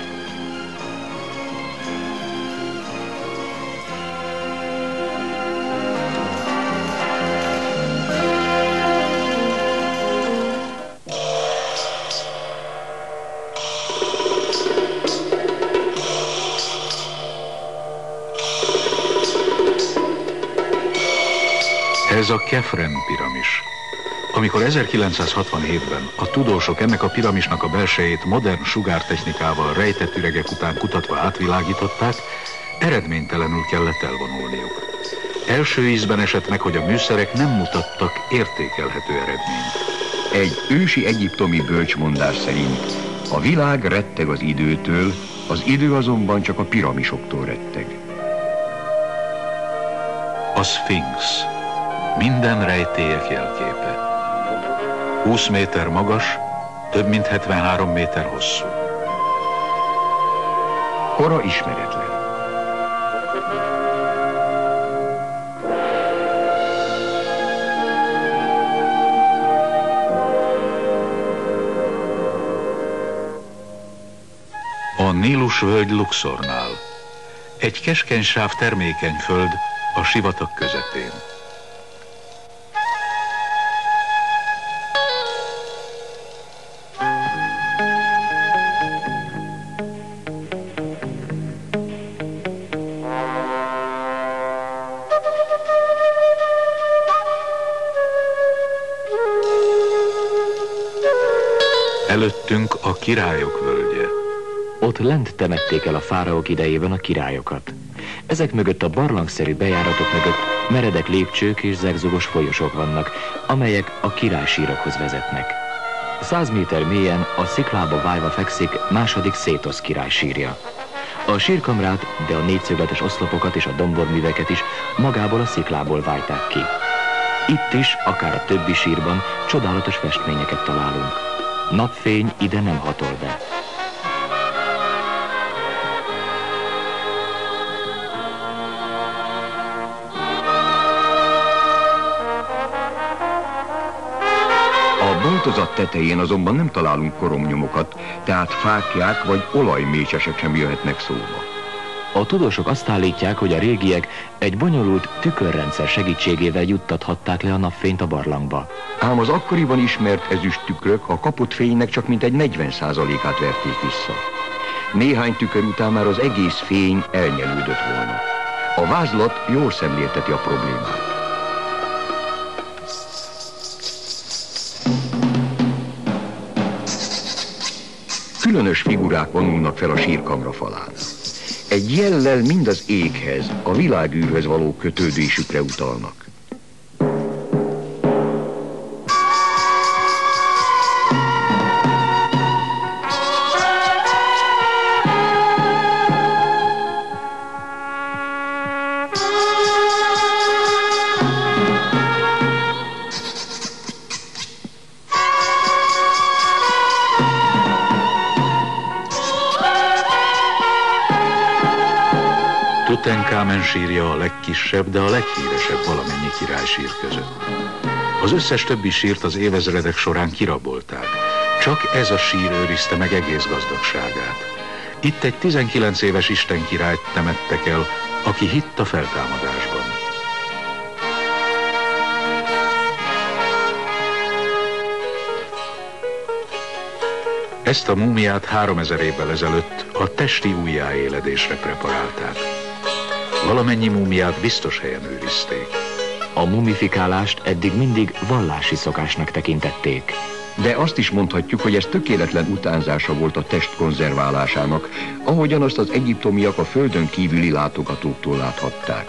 Ez a Kefren piramis. Amikor 1967-ben a tudósok ennek a piramisnak a belsejét modern sugártechnikával rejtett üregek után kutatva átvilágították, eredménytelenül kellett elvonulniuk. Első ízben esett meg, hogy a műszerek nem mutattak értékelhető eredményt. Egy ősi egyiptomi bölcsmondás szerint a világ retteg az időtől, az idő azonban csak a piramisoktól retteg. A Szfinx. Minden rejtélyek jelképe. 20 méter magas, több mint 73 méter hosszú. Kora ismeretlen. A Nílus völgy Luxornál. Egy keskeny sáv termékeny föld a sivatag közepén. Előttünk a királyok völgye. Ott lent temették el a fáraók idejében a királyokat. Ezek mögött a barlangszerű bejáratok mögött meredek lépcsők és zegzugos folyosók vannak, amelyek a királysírokhoz vezetnek. 100 méter mélyen a sziklába vájva fekszik második Szétosz király sírja. A sírkamrát, de a négyszögletes oszlopokat és a domborműveket is magából a sziklából vájták ki. Itt is, akár a többi sírban, csodálatos festményeket találunk. Napfény ide nem hatol be. A boltozat tetején azonban nem találunk koromnyomokat, tehát fáklyák vagy olajmécsesek sem jöhetnek szóba. A tudósok azt állítják, hogy a régiek egy bonyolult tükörrendszer segítségével juttathatták le a napfényt a barlangba. Ám az akkoriban ismert ezüst tükrök a kapott fénynek csak mintegy 40%-át verték vissza. Néhány tükör után már az egész fény elnyelődött volna. A vázlat jól szemlélteti a problémát. Különös figurák vonulnak fel a sírkamra falán. Egy jellel mind az éghez, a világűrhöz való kötődésükre utalnak. Tutankámen sírja a legkisebb, de a leghíresebb valamennyi királysír között. Az összes többi sírt az évezredek során kirabolták. Csak ez a sír őrizte meg egész gazdagságát. Itt egy 19 éves istenkirályt temettek el, aki hitt a feltámadásban. Ezt a múmiát 3000 évvel ezelőtt a testi újjáéledésre preparálták. Valamennyi múmiát biztos helyen őrizték. A mumifikálást eddig mindig vallási szokásnak tekintették. De azt is mondhatjuk, hogy ez tökéletlen utánzása volt a test konzerválásának, ahogyan azt az egyiptomiak a földön kívüli látogatóktól láthatták.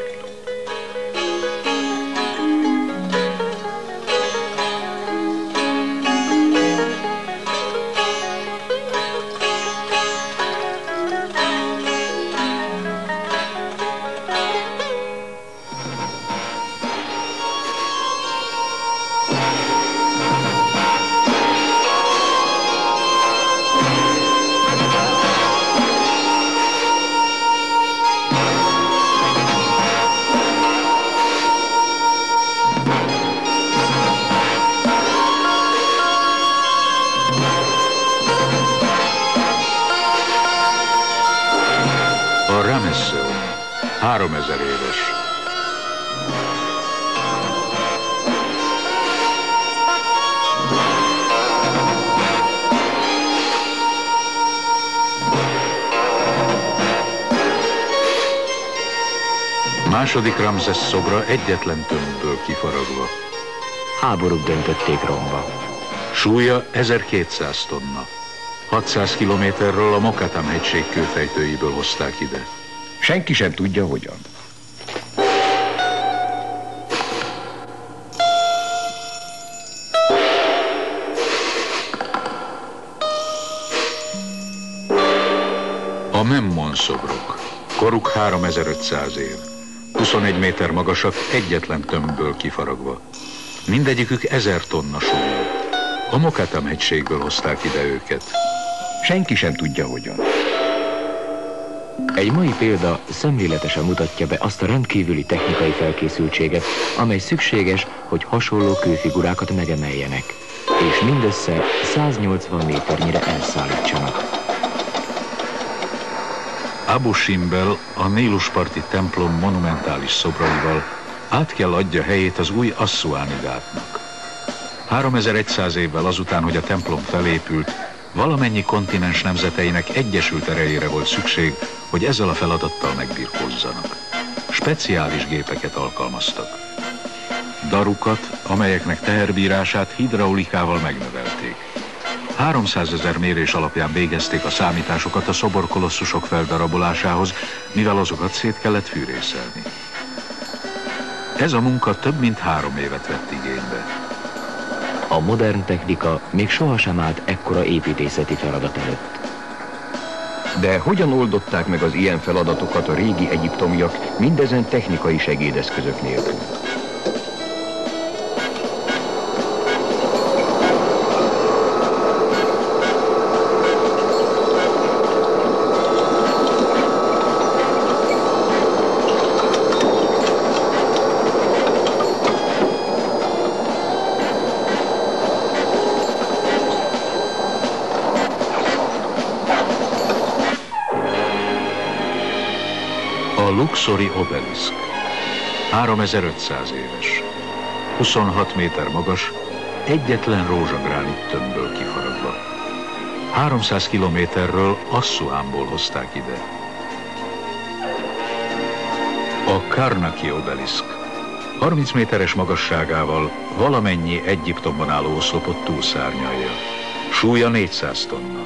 A Ramesszel 3000 éves. Második Ramszesz szobra egyetlen tömbből kifaragva. Háborúk döntötték romba. Súlya 1200 tonna. 600 kilométerről a Mokattam hegység kőfejtőiből hozták ide. Senki sem tudja, hogyan. A Memmon szobrok. Koruk 3500 év. 21 méter magasak, egyetlen tömbből kifaragva. Mindegyikük 1000 tonna súlyú. A Mokattam hegységből hozták ide őket. Senki sem tudja, hogyan. Egy mai példa szemléletesen mutatja be azt a rendkívüli technikai felkészültséget, amely szükséges, hogy hasonló kőfigurákat megemeljenek, és mindössze 180 méternyire elszállítsanak. Abu Simbel a Nílusparti templom monumentális szobraival át kell adja helyét az új Asszuáni gátnak. 3100 évvel azután, hogy a templom felépült, valamennyi kontinens nemzeteinek egyesült erejére volt szükség, hogy ezzel a feladattal megbirkózzanak. Speciális gépeket alkalmaztak. Darukat, amelyeknek teherbírását hidraulikával megnövelték. 300 000 mérés alapján végezték a számításokat a szoborkolosszusok feldarabolásához, mivel azokat szét kellett fűrészelni. Ez a munka több mint 3 évet vett igénybe. A modern technika még sohasem állt ekkora építészeti feladat előtt. De hogyan oldották meg az ilyen feladatokat a régi egyiptomiak mindezen technikai segédeszközök nélkül? A Luxori obeliszk 3500 éves, 26 méter magas, egyetlen rózsagránit tömbből kifaragva. 300 kilométerről Asszuánból hozták ide. A Karnaki obeliszk 30 méteres magasságával valamennyi Egyiptomban álló oszlopot túlszárnyalja. Súlya 400 tonna.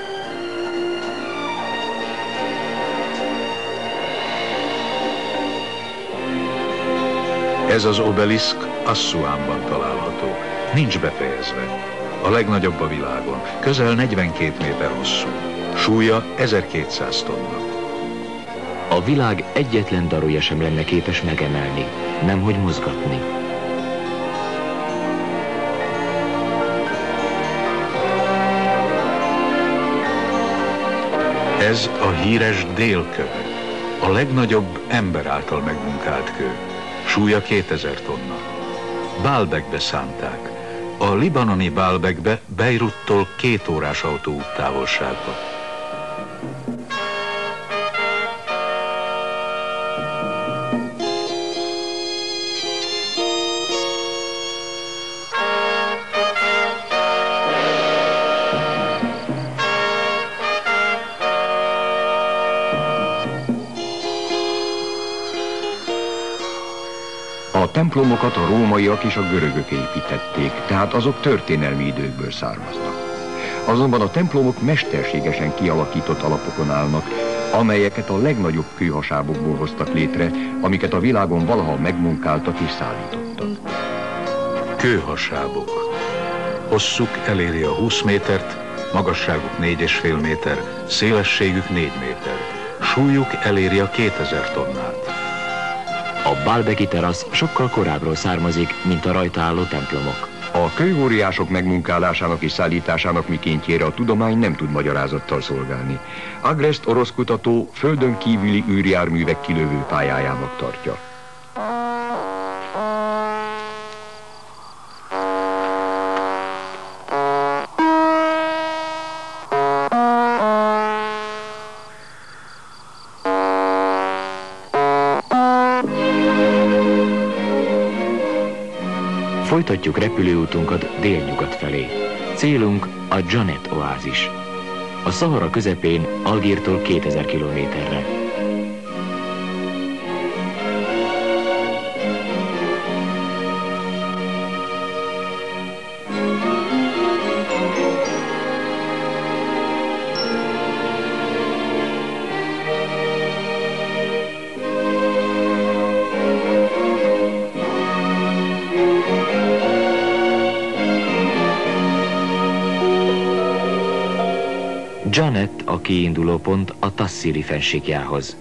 Ez az obeliszk Asszuánban található. Nincs befejezve. A legnagyobb a világon. Közel 42 méter hosszú. Súlya 1200 tonna. A világ egyetlen darúja sem lenne képes megemelni, nemhogy mozgatni. Ez a híres délköve. A legnagyobb ember által megmunkált kő. Súlya 2000 tonna. Baalbekbe szánták. A libanoni Baalbekbe Beiruttól 2 órás autóút távolságban. A templomokat a rómaiak és a görögök építették, tehát azok történelmi időkből származnak. Azonban a templomok mesterségesen kialakított alapokon állnak, amelyeket a legnagyobb kőhasábokból hoztak létre, amiket a világon valaha megmunkáltak és szállítottak. Kőhasábok. Hosszuk eléri a 20 métert, magasságuk 4,5 méter, szélességük 4 méter. Súlyuk eléri a 2000 tonnát. A Baalbeki terasz sokkal korábbról származik, mint a rajta álló templomok. A kőóriások megmunkálásának és szállításának mikéntjére a tudomány nem tud magyarázattal szolgálni. Agrest orosz kutató földön kívüli űrjárművek kilövő pályájának tartja. Folytatjuk repülőútunkat délnyugat felé. Célunk a Janet oázis. A Szahara közepén Algírtól 2000 kilométerre. Janet a kiinduló pont a Tassili fennsíkjához.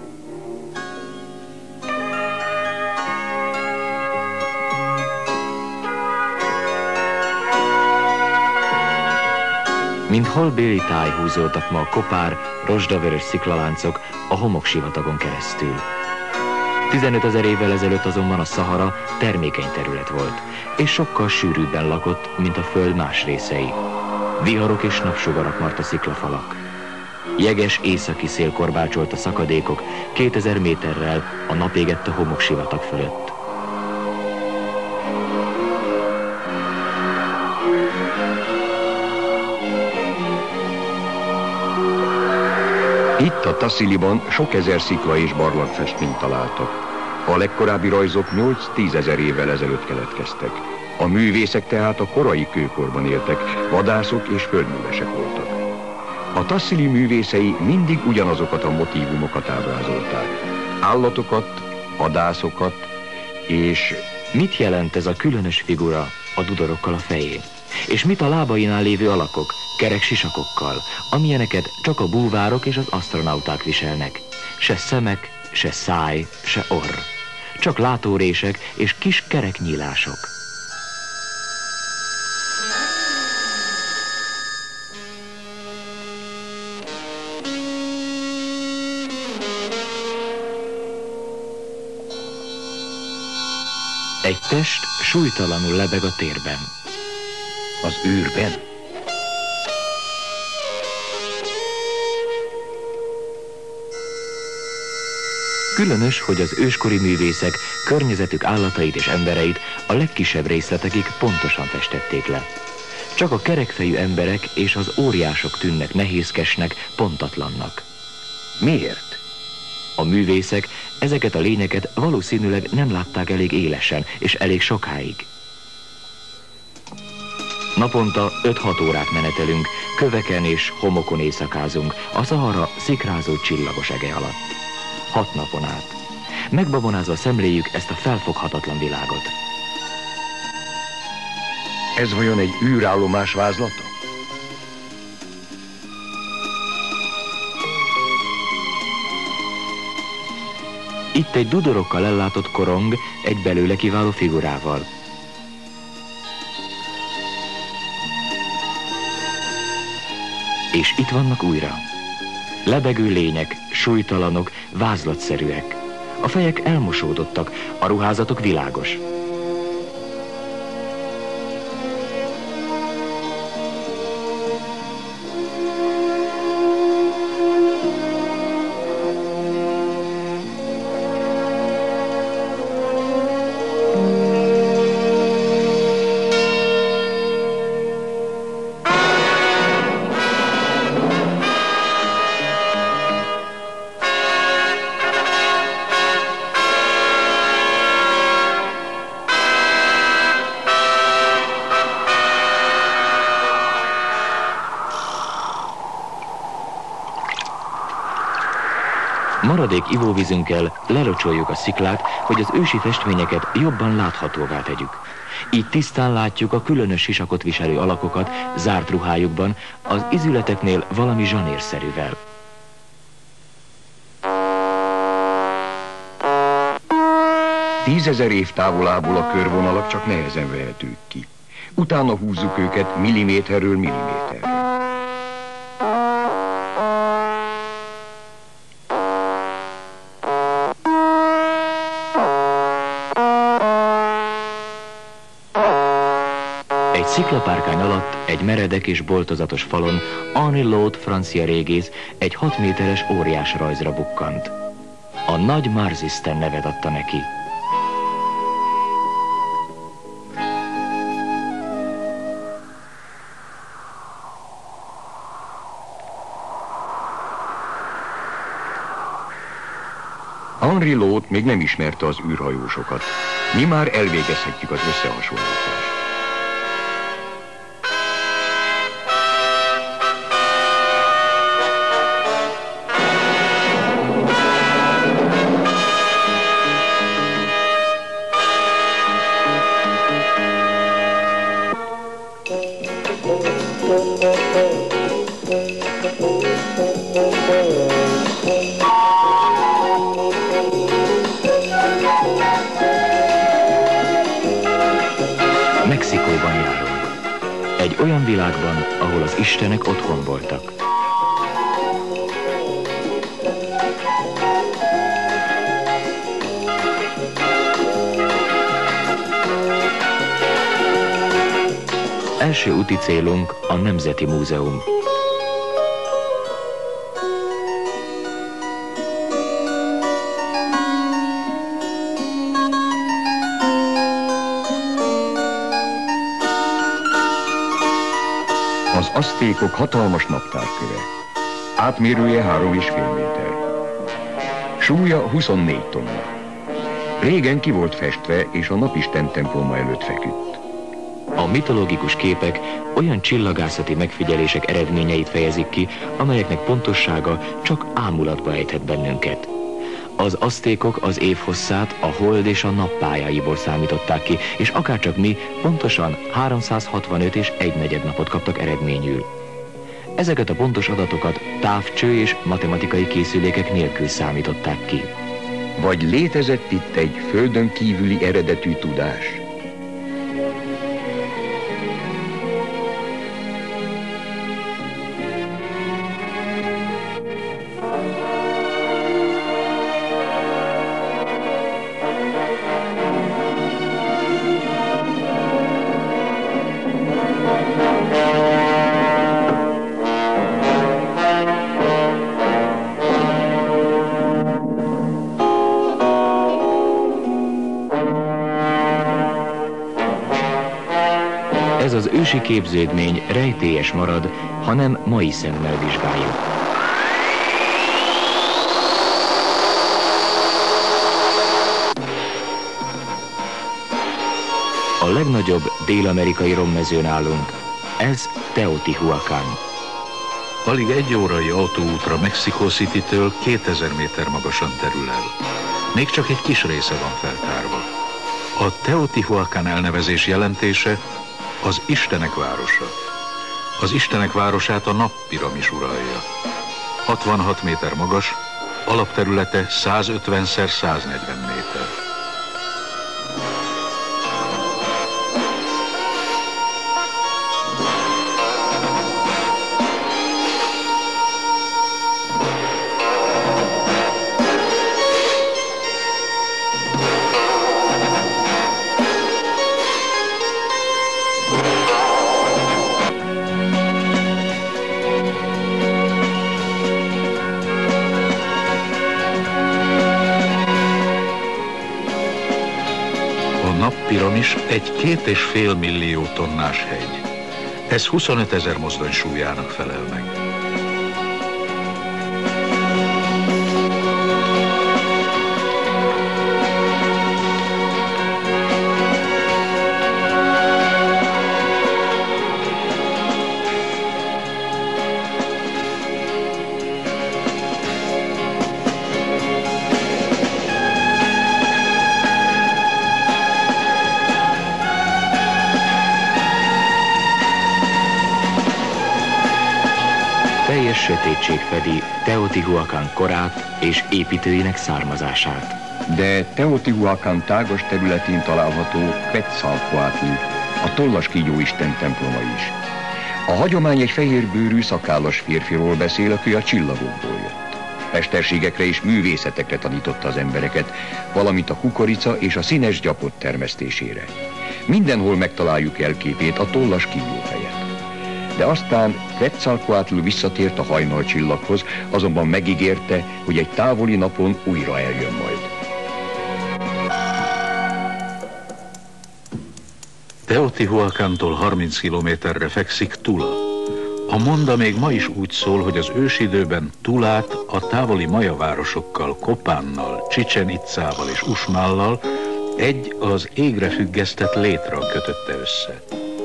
Mint holbéli táj húzódtak ma a kopár, rozsdavörös sziklaláncok a homoksivatagon keresztül. 15 000 évvel ezelőtt azonban a Szahara termékeny terület volt, és sokkal sűrűbben lakott, mint a föld más részei. Viharok és napsugarak mart a sziklafalak. Jeges északi szél korbácsolt a szakadékok 2000 méterrel a nap égett a homoksivatag fölött. Itt a Tassiliban sok ezer szikla és barlangfestményt találtak. A legkorábbi rajzok 8-10 000 évvel ezelőtt keletkeztek. A művészek tehát a korai kőkorban éltek, vadászok és földművesek voltak. A Tassili művészei mindig ugyanazokat a motívumokat ábrázolták. Állatokat, vadászokat és... Mit jelent ez a különös figura a dudorokkal a fején? És mit a lábainál lévő alakok, kerek sisakokkal, amilyeneket csak a búvárok és az asztronauták viselnek? Se szemek, se száj, se orr. Csak látórések és kis kerek nyílások. Egy test súlytalanul lebeg a térben. Az űrben? Különös, hogy az őskori művészek környezetük állatait és embereit a legkisebb részletekig pontosan festették le. Csak a kerekfejű emberek és az óriások tűnnek nehézkesnek, pontatlannak. Miért? A művészek ezeket a lényeket valószínűleg nem látták elég élesen és elég sokáig. Naponta 5-6 órát menetelünk, köveken és homokon éjszakázunk, a Szahara szikrázó csillagos ege alatt. 6 napon át. Megbabonázva szemléljük ezt a felfoghatatlan világot. Ez vajon egy űrállomás vázlata? Itt egy dudorokkal ellátott korong egy belőle kiváló figurával. És itt vannak újra. Lebegő lények, súlytalanok, vázlatszerűek. A fejek elmosódottak, a ruházatok világos. Maradék ivóvízünkkel lerocsoljuk a sziklát, hogy az ősi festményeket jobban láthatóvá tegyük. Így tisztán látjuk a különös sisakot viselő alakokat zárt ruhájukban, az izületeknél valami zsanérszerűvel. Tízezer év távolából a körvonalak csak nehezen vehetők ki. Utána húzzuk őket milliméterről milliméterre. Egy sziklapárkány alatt, egy meredek és boltozatos falon Henri Laud francia régész egy 6 méteres óriás rajzra bukkant. A Nagy Mars-isten nevet adta neki. Henri Laud még nem ismerte az űrhajósokat. Mi már elvégezhetjük az összehasonlítást. Mexikóban járunk. Egy olyan világban, ahol az istenek otthon voltak. Első úti célunk a Nemzeti Múzeum. Az aztékok hatalmas naptárköve. Átmérője 3,5 méter. Súlya 24 tonna. Régen ki volt festve, és a napisten temploma előtt feküdt. A mitológikus képek olyan csillagászati megfigyelések eredményeit fejezik ki, amelyeknek pontossága csak ámulatba ejthet bennünket. Az aztékok az év hosszát a hold és a nap pályáiból számították ki, és akárcsak mi pontosan 365 és 1/4 napot kaptak eredményül. Ezeket a pontos adatokat távcső és matematikai készülékek nélkül számították ki. Vagy létezett itt egy földön kívüli eredetű tudás? Ez az ősi képződmény rejtélyes marad, ha nem mai szemmel vizsgáljuk. A legnagyobb dél-amerikai rommezőn állunk. Ez Teotihuacán. Alig 1 órai autóútra Mexico City-től 2000 méter magasan terül el. Még csak egy kis része van feltárva. A Teotihuacán elnevezés jelentése az Istenek városa. Az Istenek városát a nappiramis uralja. 66 méter magas, alapterülete 150x140 méter. Piramis egy 2,5 millió tonnás hegy. Ez 25 000 mozdony súlyának felel meg. Teljes sötétség fedi Teotihuacán korát és építőinek származását. De Teotihuacán tágas területén található Quetzalcoatl, a tollas kígyóisten temploma is. A hagyomány egy fehérbőrű, szakállas férfiról beszél, aki a csillagokból jött. Mesterségekre és művészetekre tanította az embereket, valamint a kukorica és a színes gyapot termesztésére. Mindenhol megtaláljuk elképét a tollas kígyó helyett. De aztán Quetzalcoatl visszatért a hajnalcsillaghoz, azonban megígérte, hogy egy távoli napon újra eljön majd. Teotihuacántól 30 kilométerre fekszik Tula. A monda még ma is úgy szól, hogy az ősidőben Tulát a távoli maja városokkal, Kopánnal, Chichen Itzával és Uxmallal egy az égre függesztett létral kötötte össze.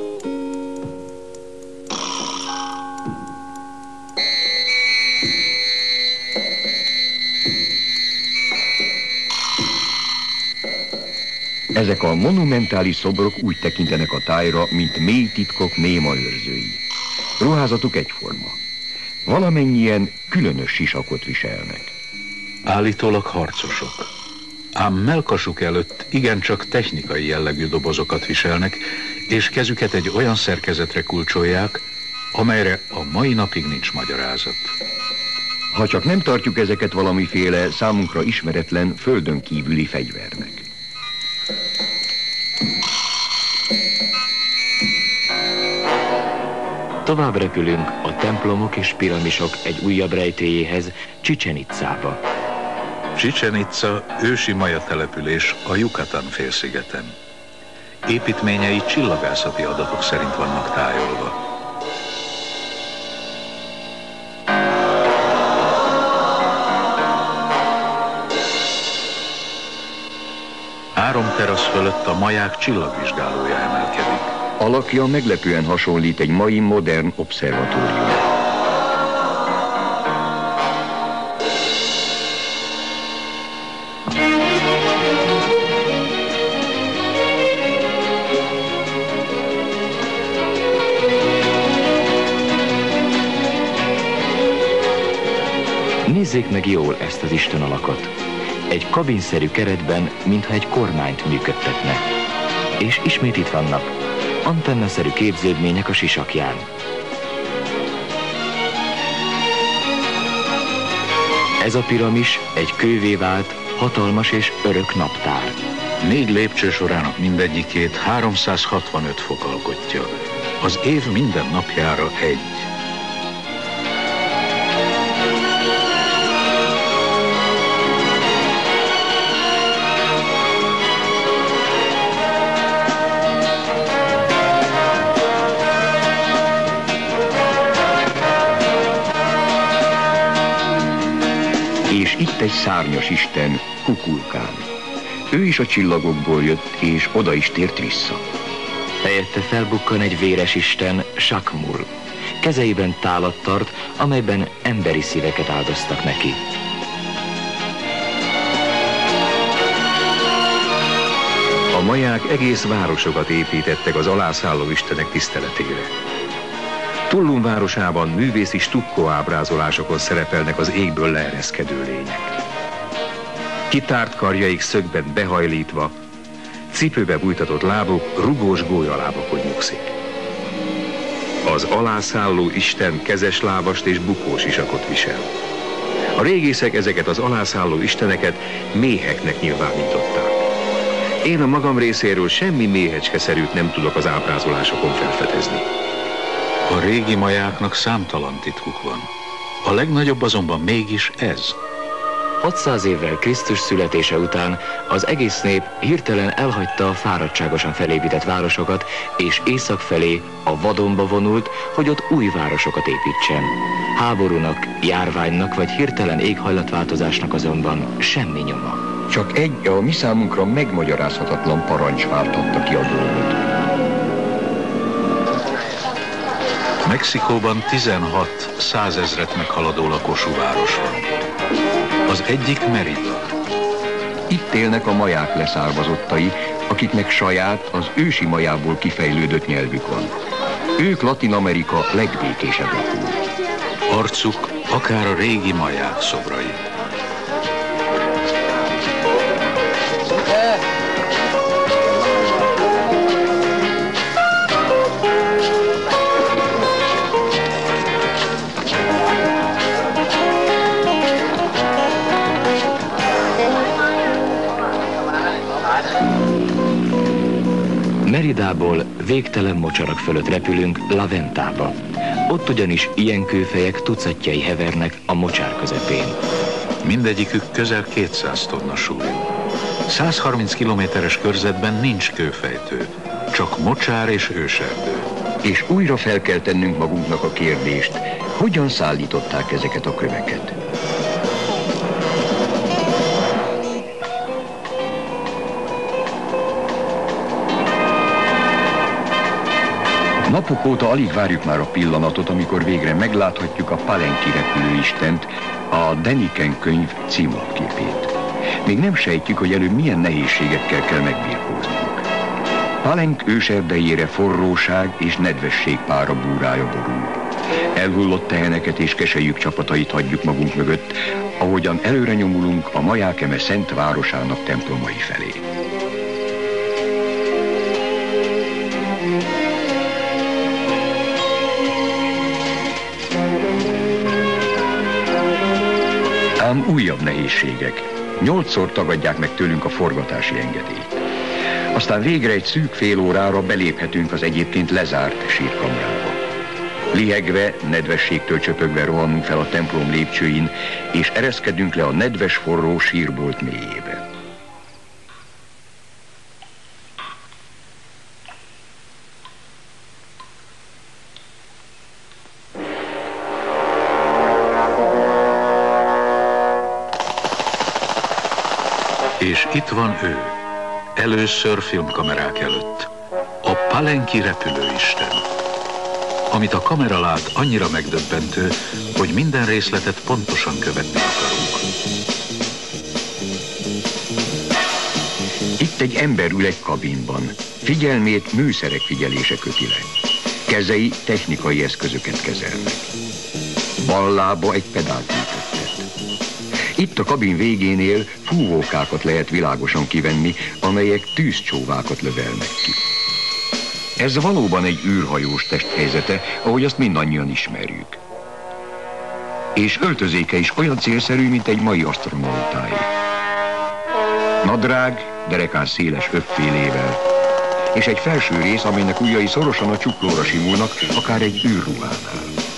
Ezek a monumentális szobrok úgy tekintenek a tájra, mint mély titkok néma őrzői. Ruházatuk egyforma. Valamennyien különös sisakot viselnek. Állítólag harcosok. Ám mellkasuk előtt igencsak technikai jellegű dobozokat viselnek, és kezüket egy olyan szerkezetre kulcsolják, amelyre a mai napig nincs magyarázat. Ha csak nem tartjuk ezeket valamiféle számunkra ismeretlen földön kívüli fegyvernek. Tovább repülünk a templomok és piramisok egy újabb rejtélyéhez, Chichen Itzába. Chichen Itza ősi maja település a Yucatán félszigeten. Építményei csillagászati adatok szerint vannak tájolva. Három terasz fölött a maják csillagvizsgálója emelkedik. Alakja meglepően hasonlít egy mai modern obszervatóriumra. Nézzék meg jól ezt az Isten alakot. Egy kabinszerű keretben, mintha egy kormányt működtetne. És ismét itt vannak, antennaszerű képződmények a sisakján. Ez a piramis egy kővé vált, hatalmas és örök naptár. 4 lépcsősorának mindegyikét 365 fok alkotja. Az év minden napjára egy. És itt egy szárnyas isten, Kukulkán. Ő is a csillagokból jött, és oda is tért vissza. Helyette felbukkan egy véres isten, Sakmur. Kezeiben tálat tart, amelyben emberi szíveket áldoztak neki. A maják egész városokat építettek az alászálló istenek tiszteletére. Tullum városában művészi stukkó ábrázolásokon szerepelnek az égből leereszkedő lények. Kitárt karjaik szögben behajlítva, cipőbe bújtatott lábuk rugós gólyalábakon nyugszik. Az alászálló isten kezes lábast és bukós isakot visel. A régészek ezeket az alászálló isteneket méheknek nyilvánították. Én a magam részéről semmi méhecskeszerűt nem tudok az ábrázolásokon felfedezni. A régi majáknak számtalan titkuk van. A legnagyobb azonban mégis ez. 600 évvel Krisztus születése után az egész nép hirtelen elhagyta a fáradtságosan felépített városokat, és észak felé a vadonba vonult, hogy ott új városokat építsen. Háborúnak, járványnak vagy hirtelen éghajlatváltozásnak azonban semmi nyoma. Csak egy a mi számunkra megmagyarázhatatlan parancs váltotta ki a dolgot. Mexikóban 16 100 000-et meghaladó lakosú város van. Az egyik Merida. Itt élnek a maják leszármazottai, akiknek saját, az ősi majából kifejlődött nyelvük van. Ők Latin-Amerika legbékésebb lakói. Arcuk akár a régi maják szobrai. Meridából végtelen mocsarak fölött repülünk La Ventába. Ott ugyanis ilyen kőfejek tucatjai hevernek a mocsár közepén. Mindegyikük közel 200 tonna súlyú. 130 kilométeres körzetben nincs kőfejtő, csak mocsár és őserdő. És újra fel kell tennünk magunknak a kérdést, hogyan szállították ezeket a köveket? Napok óta alig várjuk már a pillanatot, amikor végre megláthatjuk a Palenki repülőistent, a Deniken könyv címlapképét. Még nem sejtjük, hogy előbb milyen nehézségekkel kell megbirkóznunk. Palenk őserdejére forróság és nedvesség pára búrája borul. Elhullott teheneket és keselyük csapatait hagyjuk magunk mögött, ahogyan előre nyomulunk a maják eme szent városának templomai felé. Ám újabb nehézségek. 8-szor tagadják meg tőlünk a forgatási engedélyt. Aztán végre egy szűk fél órára beléphetünk az egyébként lezárt sírkamrába. Lihegve, nedvességtől csöpögve rohanunk fel a templom lépcsőin, és ereszkedünk le a nedves forró sírbolt mélyébe. És itt van ő, először filmkamerák előtt, a Palenki repülőisten. Amit a kamera lát, annyira megdöbbentő, hogy minden részletet pontosan követni akarunk. Itt egy ember ül egy kabinban. Figyelmét műszerek figyelése köti le. Kezei technikai eszközöket kezelnek. Bal lába egy pedált működtet. Itt a kabin végénél fúvókákat lehet világosan kivenni, amelyek tűzcsóvákat lövelnek ki. Ez valóban egy űrhajós testhelyzete, ahogy azt mindannyian ismerjük. És öltözéke is olyan célszerű, mint egy mai asztronautáé. Nadrág, derekán széles öbbfélével, és egy felső rész, amelynek ujjai szorosan a csuklóra simulnak, akár egy űrruhánál.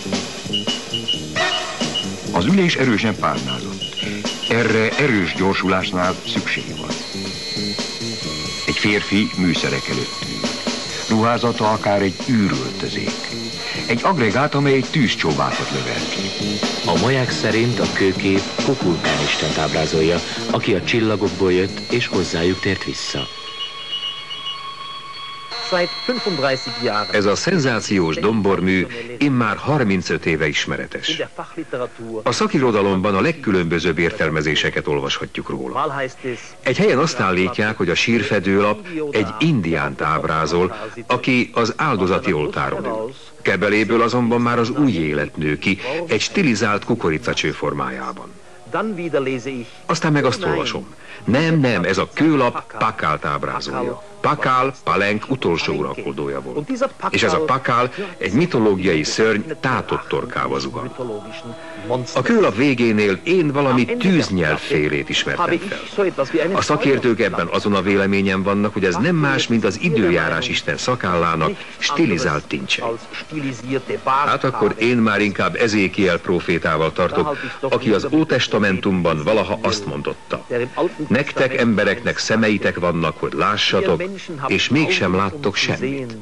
Az ülés erősen párnázott. Erre erős gyorsulásnál szükség van. Egy férfi műszerek előtt ül. Ruházata akár egy űröltözék. Egy agregát, amely egy tűzcsóvákat lövel ki. A maják szerint a kőkép Kukulkán istent ábrázolja, aki a csillagokból jött és hozzájuk tért vissza. Ez a szenzációs dombormű immár 35 éve ismeretes. A szakirodalomban a legkülönbözőbb értelmezéseket olvashatjuk róla. Egy helyen azt állítják, hogy a sírfedőlap egy indiánt ábrázol, aki az áldozati oltáron ül. Kebeléből azonban már az új élet nő ki, egy stilizált kukoricacső formájában. Aztán meg azt olvasom. Nem, ez a kőlap Pakált ábrázolja. Pakál Palenk utolsó uralkodója volt. És ez a Pakál egy mitológiai szörny tátott torkával zuhan. A kőlap végénél én valami tűznyelvfélét ismertem fel. A szakértők ebben azon a véleményen vannak, hogy ez nem más, mint az időjárás isten szakállának stilizált tincse. Hát akkor én már inkább Ezékiel prófétával tartok, aki az Ótestamentumban valaha azt mondotta. Nektek embereknek szemeitek vannak, hogy lássatok, és mégsem láttok semmit.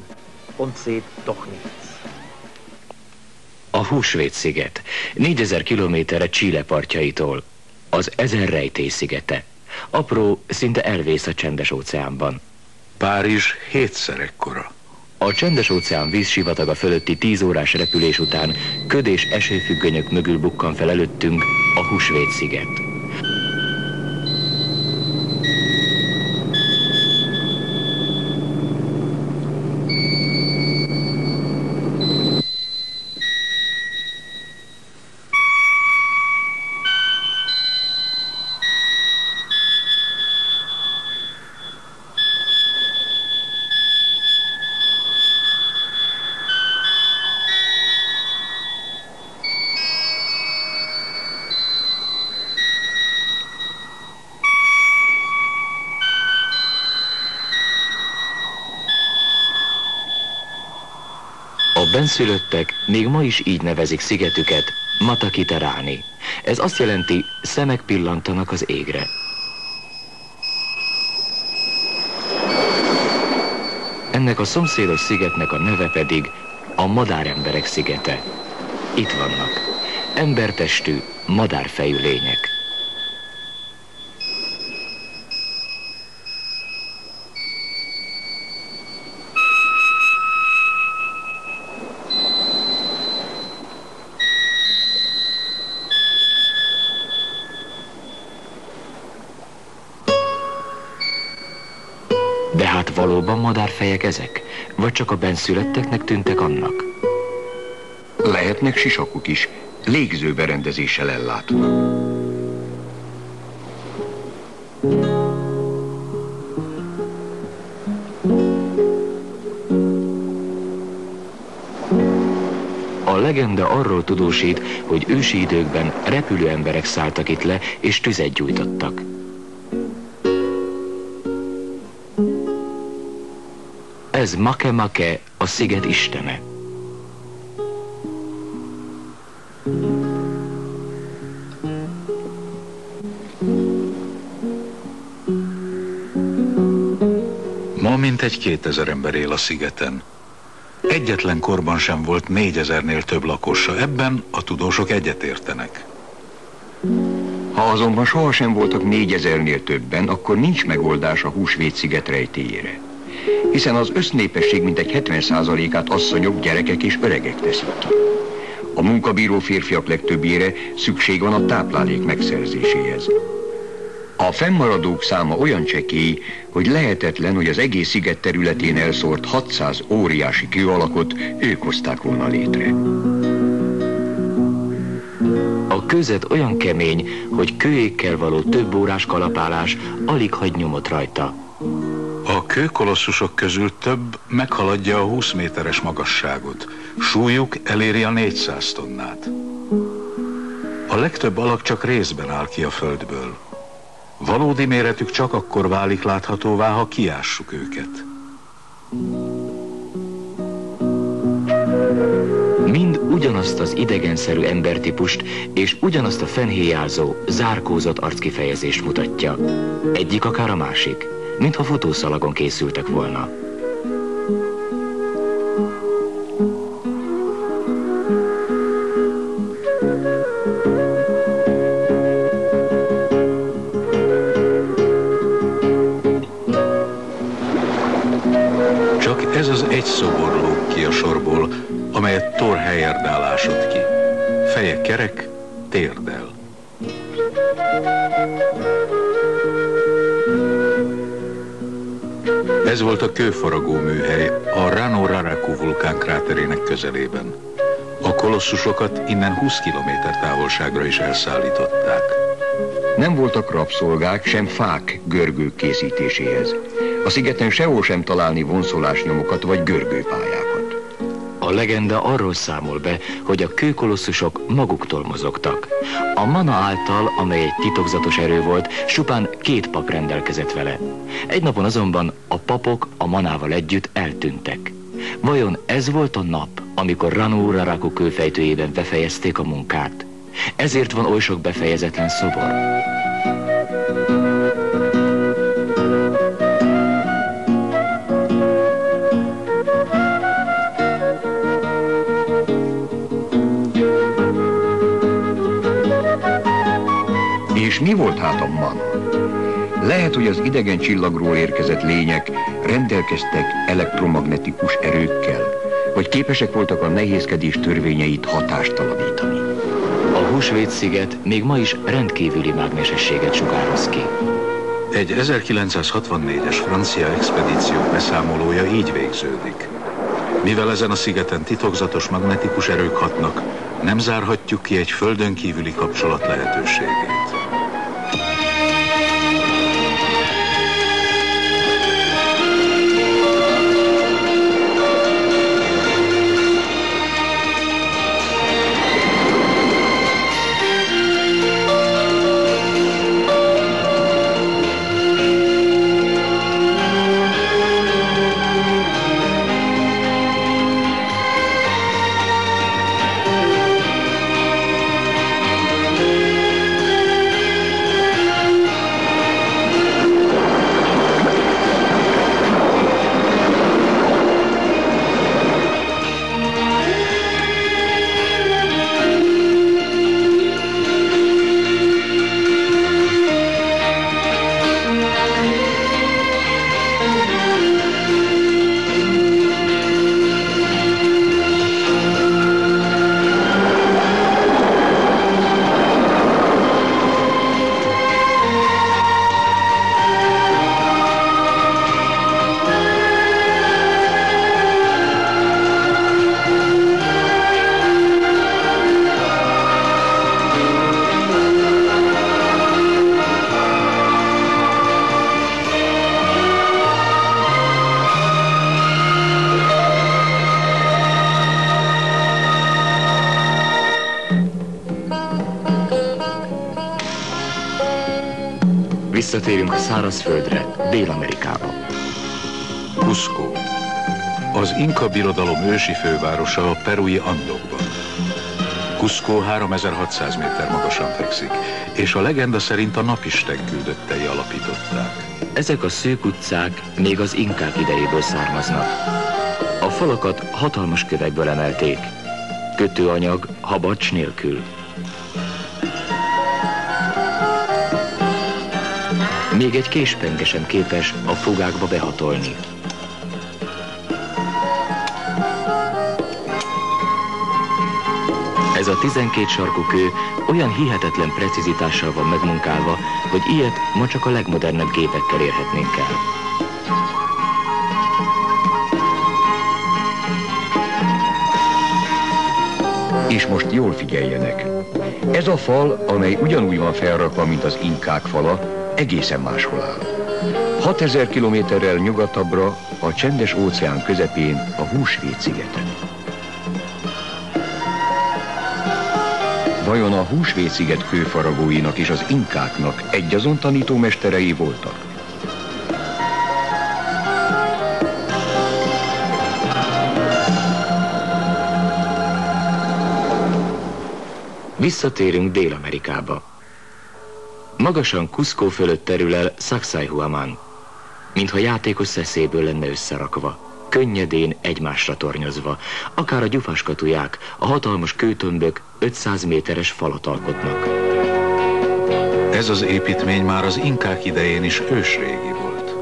A Húsvét-sziget 4000 kilométerre Chile partjaitól. Az 1000 rejtély szigete. Apró, szinte elvész a Csendes-óceánban. Párizs 7-szer ekkora. A Csendes-óceán vízsivataga fölötti 10 órás repülés után köd és esőfüggönyök mögül bukkan fel előttünk a Húsvét-sziget. A benszülöttek még ma is így nevezik szigetüket, Matakiteráni. Ez azt jelenti, szemek pillantanak az égre. Ennek a szomszédos szigetnek a neve pedig a madáremberek szigete. Itt vannak embertestű, madárfejű lények. De hát valóban madárfejek ezek? Vagy csak a benszülötteknek tűntek annak? Lehetnek sisakok is, légzőberendezéssel ellátva. A legenda arról tudósít, hogy ősi időkben repülő emberek szálltak itt le és tüzet gyújtottak. Ez Makemake, a sziget istene. Ma mintegy 2000 ember él a szigeten. Egyetlen korban sem volt 4000-nél több lakosa, ebben a tudósok egyetértenek. Ha azonban sohasem voltak 4000-nél többen, akkor nincs megoldás a Húsvét-sziget rejtélyére. hiszen az össznépesség mintegy 70%-át asszonyok, gyerekek és öregek teszik ki. A munkabíró férfiak legtöbbjére szükség van a táplálék megszerzéséhez. A fennmaradók száma olyan csekély, hogy lehetetlen, hogy az egész sziget területén elszórt 600 óriási kőalakot ők hozták volna létre. A kőzet olyan kemény, hogy kőékkel való több órás kalapálás alig hagy nyomot rajta. A kőkolosszusok közül több meghaladja a 20 méteres magasságot. Súlyuk eléri a 400 tonnát. A legtöbb alak csak részben áll ki a földből. Valódi méretük csak akkor válik láthatóvá, ha kiássuk őket. Mind ugyanazt az idegenszerű embertípust és ugyanazt a fennhéjázó, zárkózott arckifejezést mutatja. Egyik akár a másik, mintha futószalagon készültek volna. Csak ez az egy szobor lóg ki a sorból, amelyet Thor Heyerdahl ásott ki. Feje kerek, térdel. Ez volt a kőfaragó műhely a Rano Raraku vulkán kráterének közelében. A kolosszusokat innen 20 kilométer távolságra is elszállították. Nem voltak rabszolgák, sem fák görgők készítéséhez. A szigeten sehol sem találni vonszolásnyomokat vagy görgőpályákat. A legenda arról számol be, hogy a kőkolosszusok maguktól mozogtak. A mana által, amely egy titokzatos erő volt, csupán 2 pap rendelkezett vele. Egy napon azonban a papok a manával együtt eltűntek. Vajon ez volt a nap, amikor Rano Raraku kőfejtőjében befejezték a munkát? Ezért van oly sok befejezetlen szobor. És mi volt hát a mana? Lehet, hogy az idegen csillagról érkezett lények rendelkeztek elektromagnetikus erőkkel, vagy képesek voltak a nehézkedés törvényeit hatástalanítani. A Húsvét-sziget még ma is rendkívüli mágnesességet sugároz ki. Egy 1964-es francia expedíció beszámolója így végződik. Mivel ezen a szigeten titokzatos magnetikus erők hatnak, nem zárhatjuk ki egy földön kívüli kapcsolat lehetőségét. Visszatérünk a szárazföldre, Dél-Amerikába. Cusco. Az Inka birodalom ősi fővárosa a perui Andokban. Cusco 3600 méter magasan fekszik, és a legenda szerint a napisten küldöttei alapították. Ezek a szűk utcák még az inkák idejéből származnak. A falakat hatalmas kövekből emelték, kötőanyag habacs nélkül. Még egy késpenge sem képes a fogákba behatolni. Ez a 12 sarkú kő olyan hihetetlen precizitással van megmunkálva, hogy ilyet ma csak a legmodernebb gépekkel érhetnénk el. És most jól figyeljenek. Ez a fal, amely ugyanúgy van felrakva, mint az inkák fala, egészen máshol áll. 6000 kilométerrel nyugatabbra, a Csendes óceán közepén, a Húsvét-szigeten. Vajon a Húsvét-sziget kőfaragóinak és az inkáknak egyazon tanítómesterei voltak? Visszatérünk Dél-Amerikába. Magasan Cusco fölött terül el Sacsayhuaman, mintha játékos szeszéből lenne összerakva, könnyedén egymásra tornyozva, akár a gyufaskatuják, a hatalmas kőtömbök 500 méteres falat alkotnak. Ez az építmény már az inkák idején is ősrégi volt.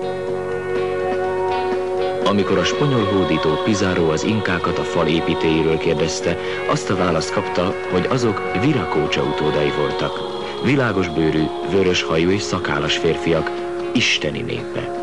Amikor a spanyol hódító Pizarro az inkákat a fal építéiről kérdezte, azt a választ kapta, hogy azok Viracócha utódai voltak. Világos bőrű, vörös hajú és szakállas férfiak, isteni népe.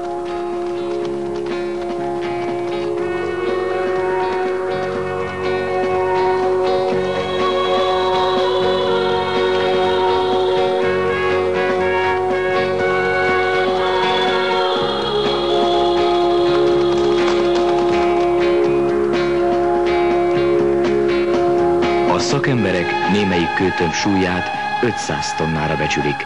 A szakemberek némelyik kőtömb súlyát 500 tonnára becsülik.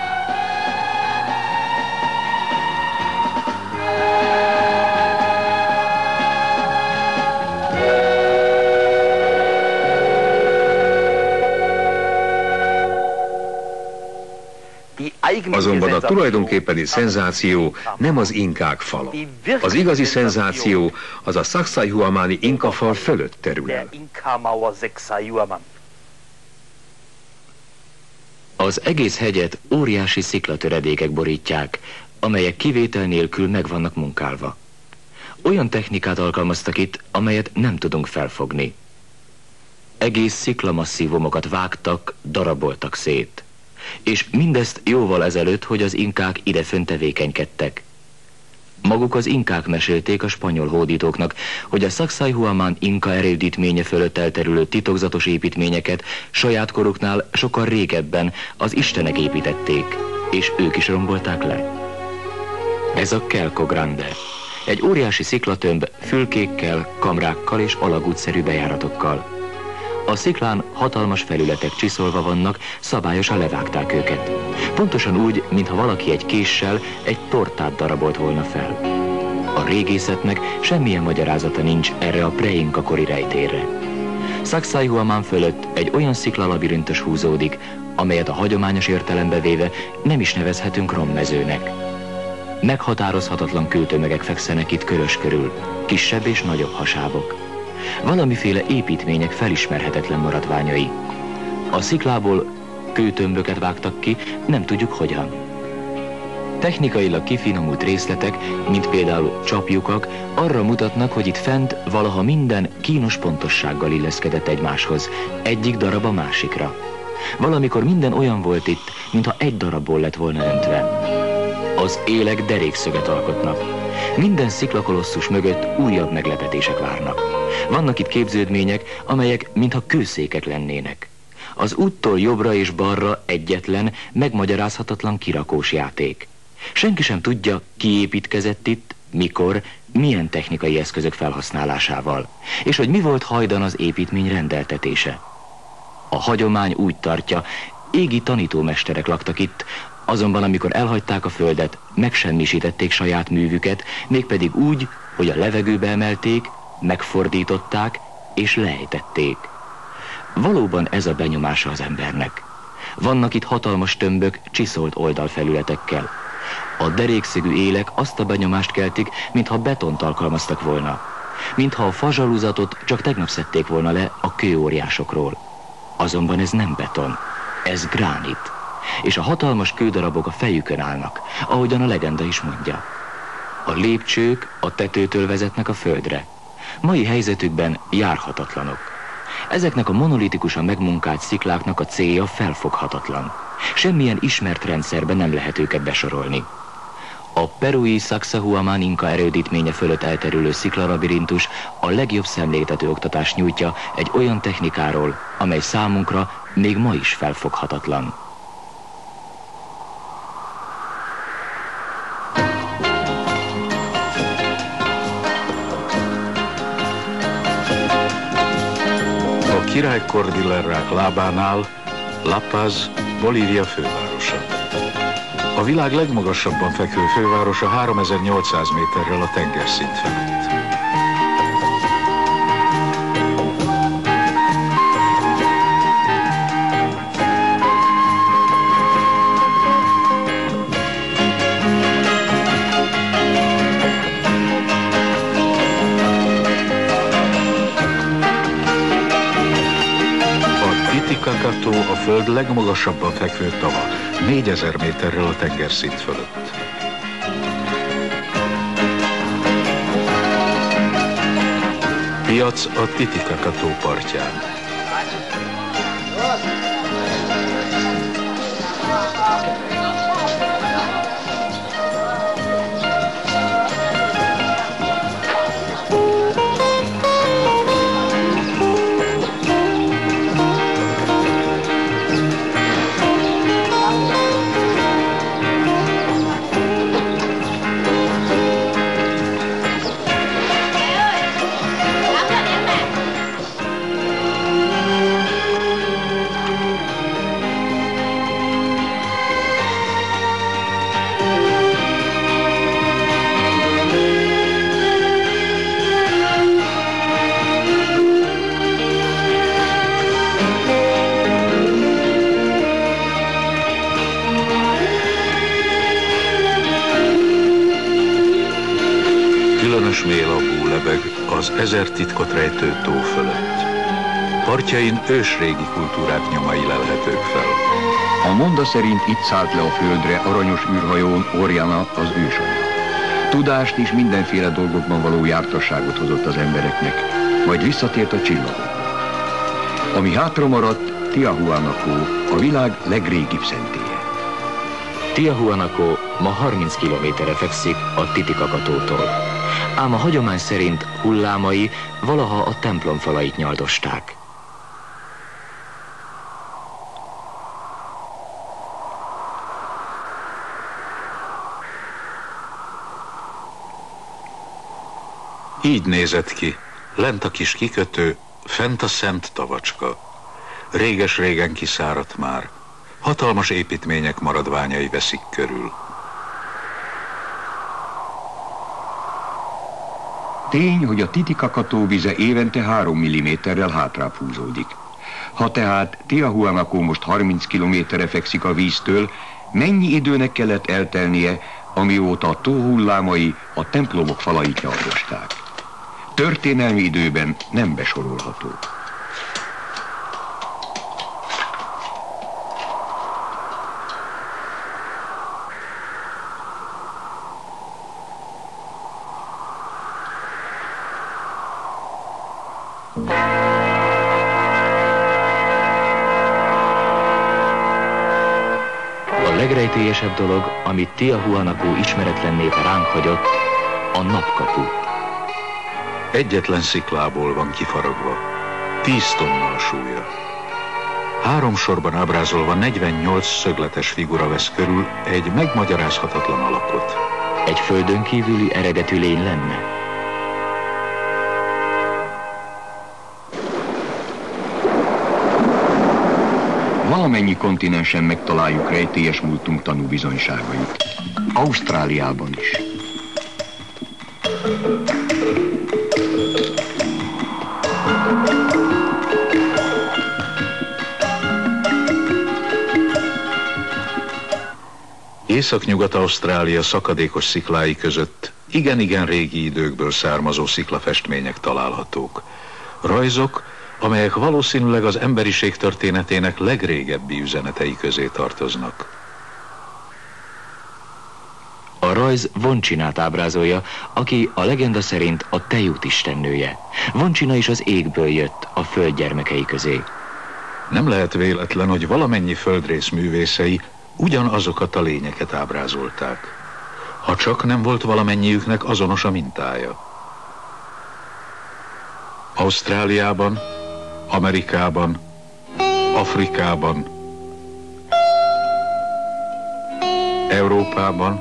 Azonban a tulajdonképpeni szenzáció nem az inkák fala. Az igazi szenzáció az a Sacsayhuamani inka fal fölött terül el. Az egész hegyet óriási sziklatöredékek borítják, amelyek kivétel nélkül meg vannak munkálva. Olyan technikát alkalmaztak itt, amelyet nem tudunk felfogni. Egész sziklamasszívumokat vágtak, daraboltak szét. És mindezt jóval ezelőtt, hogy az inkák idefön tevékenykedtek. Maguk az inkák mesélték a spanyol hódítóknak, hogy a Sacsayhuaman inka erődítménye fölött elterülő titokzatos építményeket saját koruknál sokkal régebben az istenek építették, és ők is rombolták le. Ez a Quelco Grande, egy óriási sziklatömb fülkékkel, kamrákkal és alagútszerű bejáratokkal. A sziklán hatalmas felületek csiszolva vannak, szabályosan levágták őket. Pontosan úgy, mintha valaki egy késsel egy tortát darabolt volna fel. A régészetnek semmilyen magyarázata nincs erre a preinka kori rejtérre. Sacsayhuaman fölött egy olyan sziklalabirintős húzódik, amelyet a hagyományos értelembe véve nem is nevezhetünk rommezőnek. Meghatározhatatlan kőtömegek fekszenek itt körös körül, kisebb és nagyobb hasávok. Valamiféle építmények felismerhetetlen maradványai. A sziklából kőtömböket vágtak ki, nem tudjuk hogyan. Technikailag kifinomult részletek, mint például csaplyukak, arra mutatnak, hogy itt fent valaha minden kínos pontossággal illeszkedett egymáshoz, egyik darab a másikra. Valamikor minden olyan volt itt, mintha egy darabból lett volna öntve. Az élek derékszöget alkotnak. Minden sziklakolosszus mögött újabb meglepetések várnak. Vannak itt képződmények, amelyek mintha kőszékek lennének. Az úttól jobbra és balra egyetlen, megmagyarázhatatlan kirakós játék. Senki sem tudja, ki építkezett itt, mikor, milyen technikai eszközök felhasználásával, és hogy mi volt hajdan az építmény rendeltetése. A hagyomány úgy tartja, égi tanítómesterek laktak itt, azonban amikor elhagyták a földet, megsemmisítették saját művüket, mégpedig úgy, hogy a levegőbe emelték, megfordították és lejtették. Valóban ez a benyomása az embernek. Vannak itt hatalmas tömbök csiszolt oldalfelületekkel. A derékszögű élek azt a benyomást keltik, mintha betont alkalmaztak volna. Mintha a fazsaluzatot csak tegnap szedték volna le a kőóriásokról. Azonban ez nem beton, ez gránit. És a hatalmas kődarabok a fejükön állnak, ahogyan a legenda is mondja. A lépcsők a tetőtől vezetnek a földre. Mai helyzetükben járhatatlanok. Ezeknek a monolitikusan megmunkált szikláknak a célja felfoghatatlan. Semmilyen ismert rendszerben nem lehet őket besorolni. A perui Sacsayhuaman inka erődítménye fölött elterülő sziklalabirintus a legjobb szemléltető oktatást nyújtja egy olyan technikáról, amely számunkra még ma is felfoghatatlan. A király Cordillerák lábánál La Paz, Bolívia fővárosa. A világ legmagasabban fekvő fővárosa 3800 méterrel a tengerszint felett. Titicaca-tó a föld legmagasabban fekvő tava, 4000 méterrel a tengerszint fölött. Piac a Titicaca-tó partján. Különös mélabú lebeg az 1000 titkot rejtő tó fölött. Partjain ősrégi kultúrák nyomai lelhetők fel. A monda szerint itt szállt le a földre aranyos űrhajón Oriana, az ősanya. Tudást és mindenféle dolgokban való jártasságot hozott az embereknek, majd visszatért a csillagokba. Ami hátra maradt, Tiahuanaco, a világ legrégibb szentélye. Tiahuanaco ma 30 kilométerre fekszik a Titicaca-tótól. Ám a hagyomány szerint hullámai valaha a templom falait nyaldosták. Így nézett ki, lent a kis kikötő, fent a Szent Tavacska. Réges-régen kiszáradt már, hatalmas építmények maradványai veszik körül. Tény, hogy a Titicaca-tó vize évente 3 mm-rel hátrább húzódik. Ha tehát Tiahuanaco most 30 kilométerre fekszik a víztől, mennyi időnek kellett eltelnie, amióta a tó hullámai a templomok falait nyaldosták? Történelmi időben nem besorolható. A legrejtélyesebb dolog, amit Tiahuanaco ismeretlen népe ránk hagyott, a napkapu. Egyetlen sziklából van kifaragva, 10 tonna a súlya. 3 sorban ábrázolva 48 szögletes figura vesz körül egy megmagyarázhatatlan alakot. Egy földön kívüli eredetű lény lenne. Valamennyi kontinensen megtaláljuk rejtélyes múltunk tanúbizonyságait. Ausztráliában is. Észak-Nyugat-Ausztrália szakadékos sziklái között igen-igen régi időkből származó sziklafestmények találhatók. Rajzok, amelyek valószínűleg az emberiség történetének legrégebbi üzenetei közé tartoznak. A A rajz Voncsinát ábrázolja, aki a legenda szerint a tejút istennője. Voncsina is az égből jött a föld gyermekei közé. Nem lehet véletlen, hogy valamennyi földrész művészei ugyanazokat a lényeket ábrázolták. Ha csak nem volt valamennyiüknek azonos a mintája. Ausztráliában, Amerikában, Afrikában, Európában,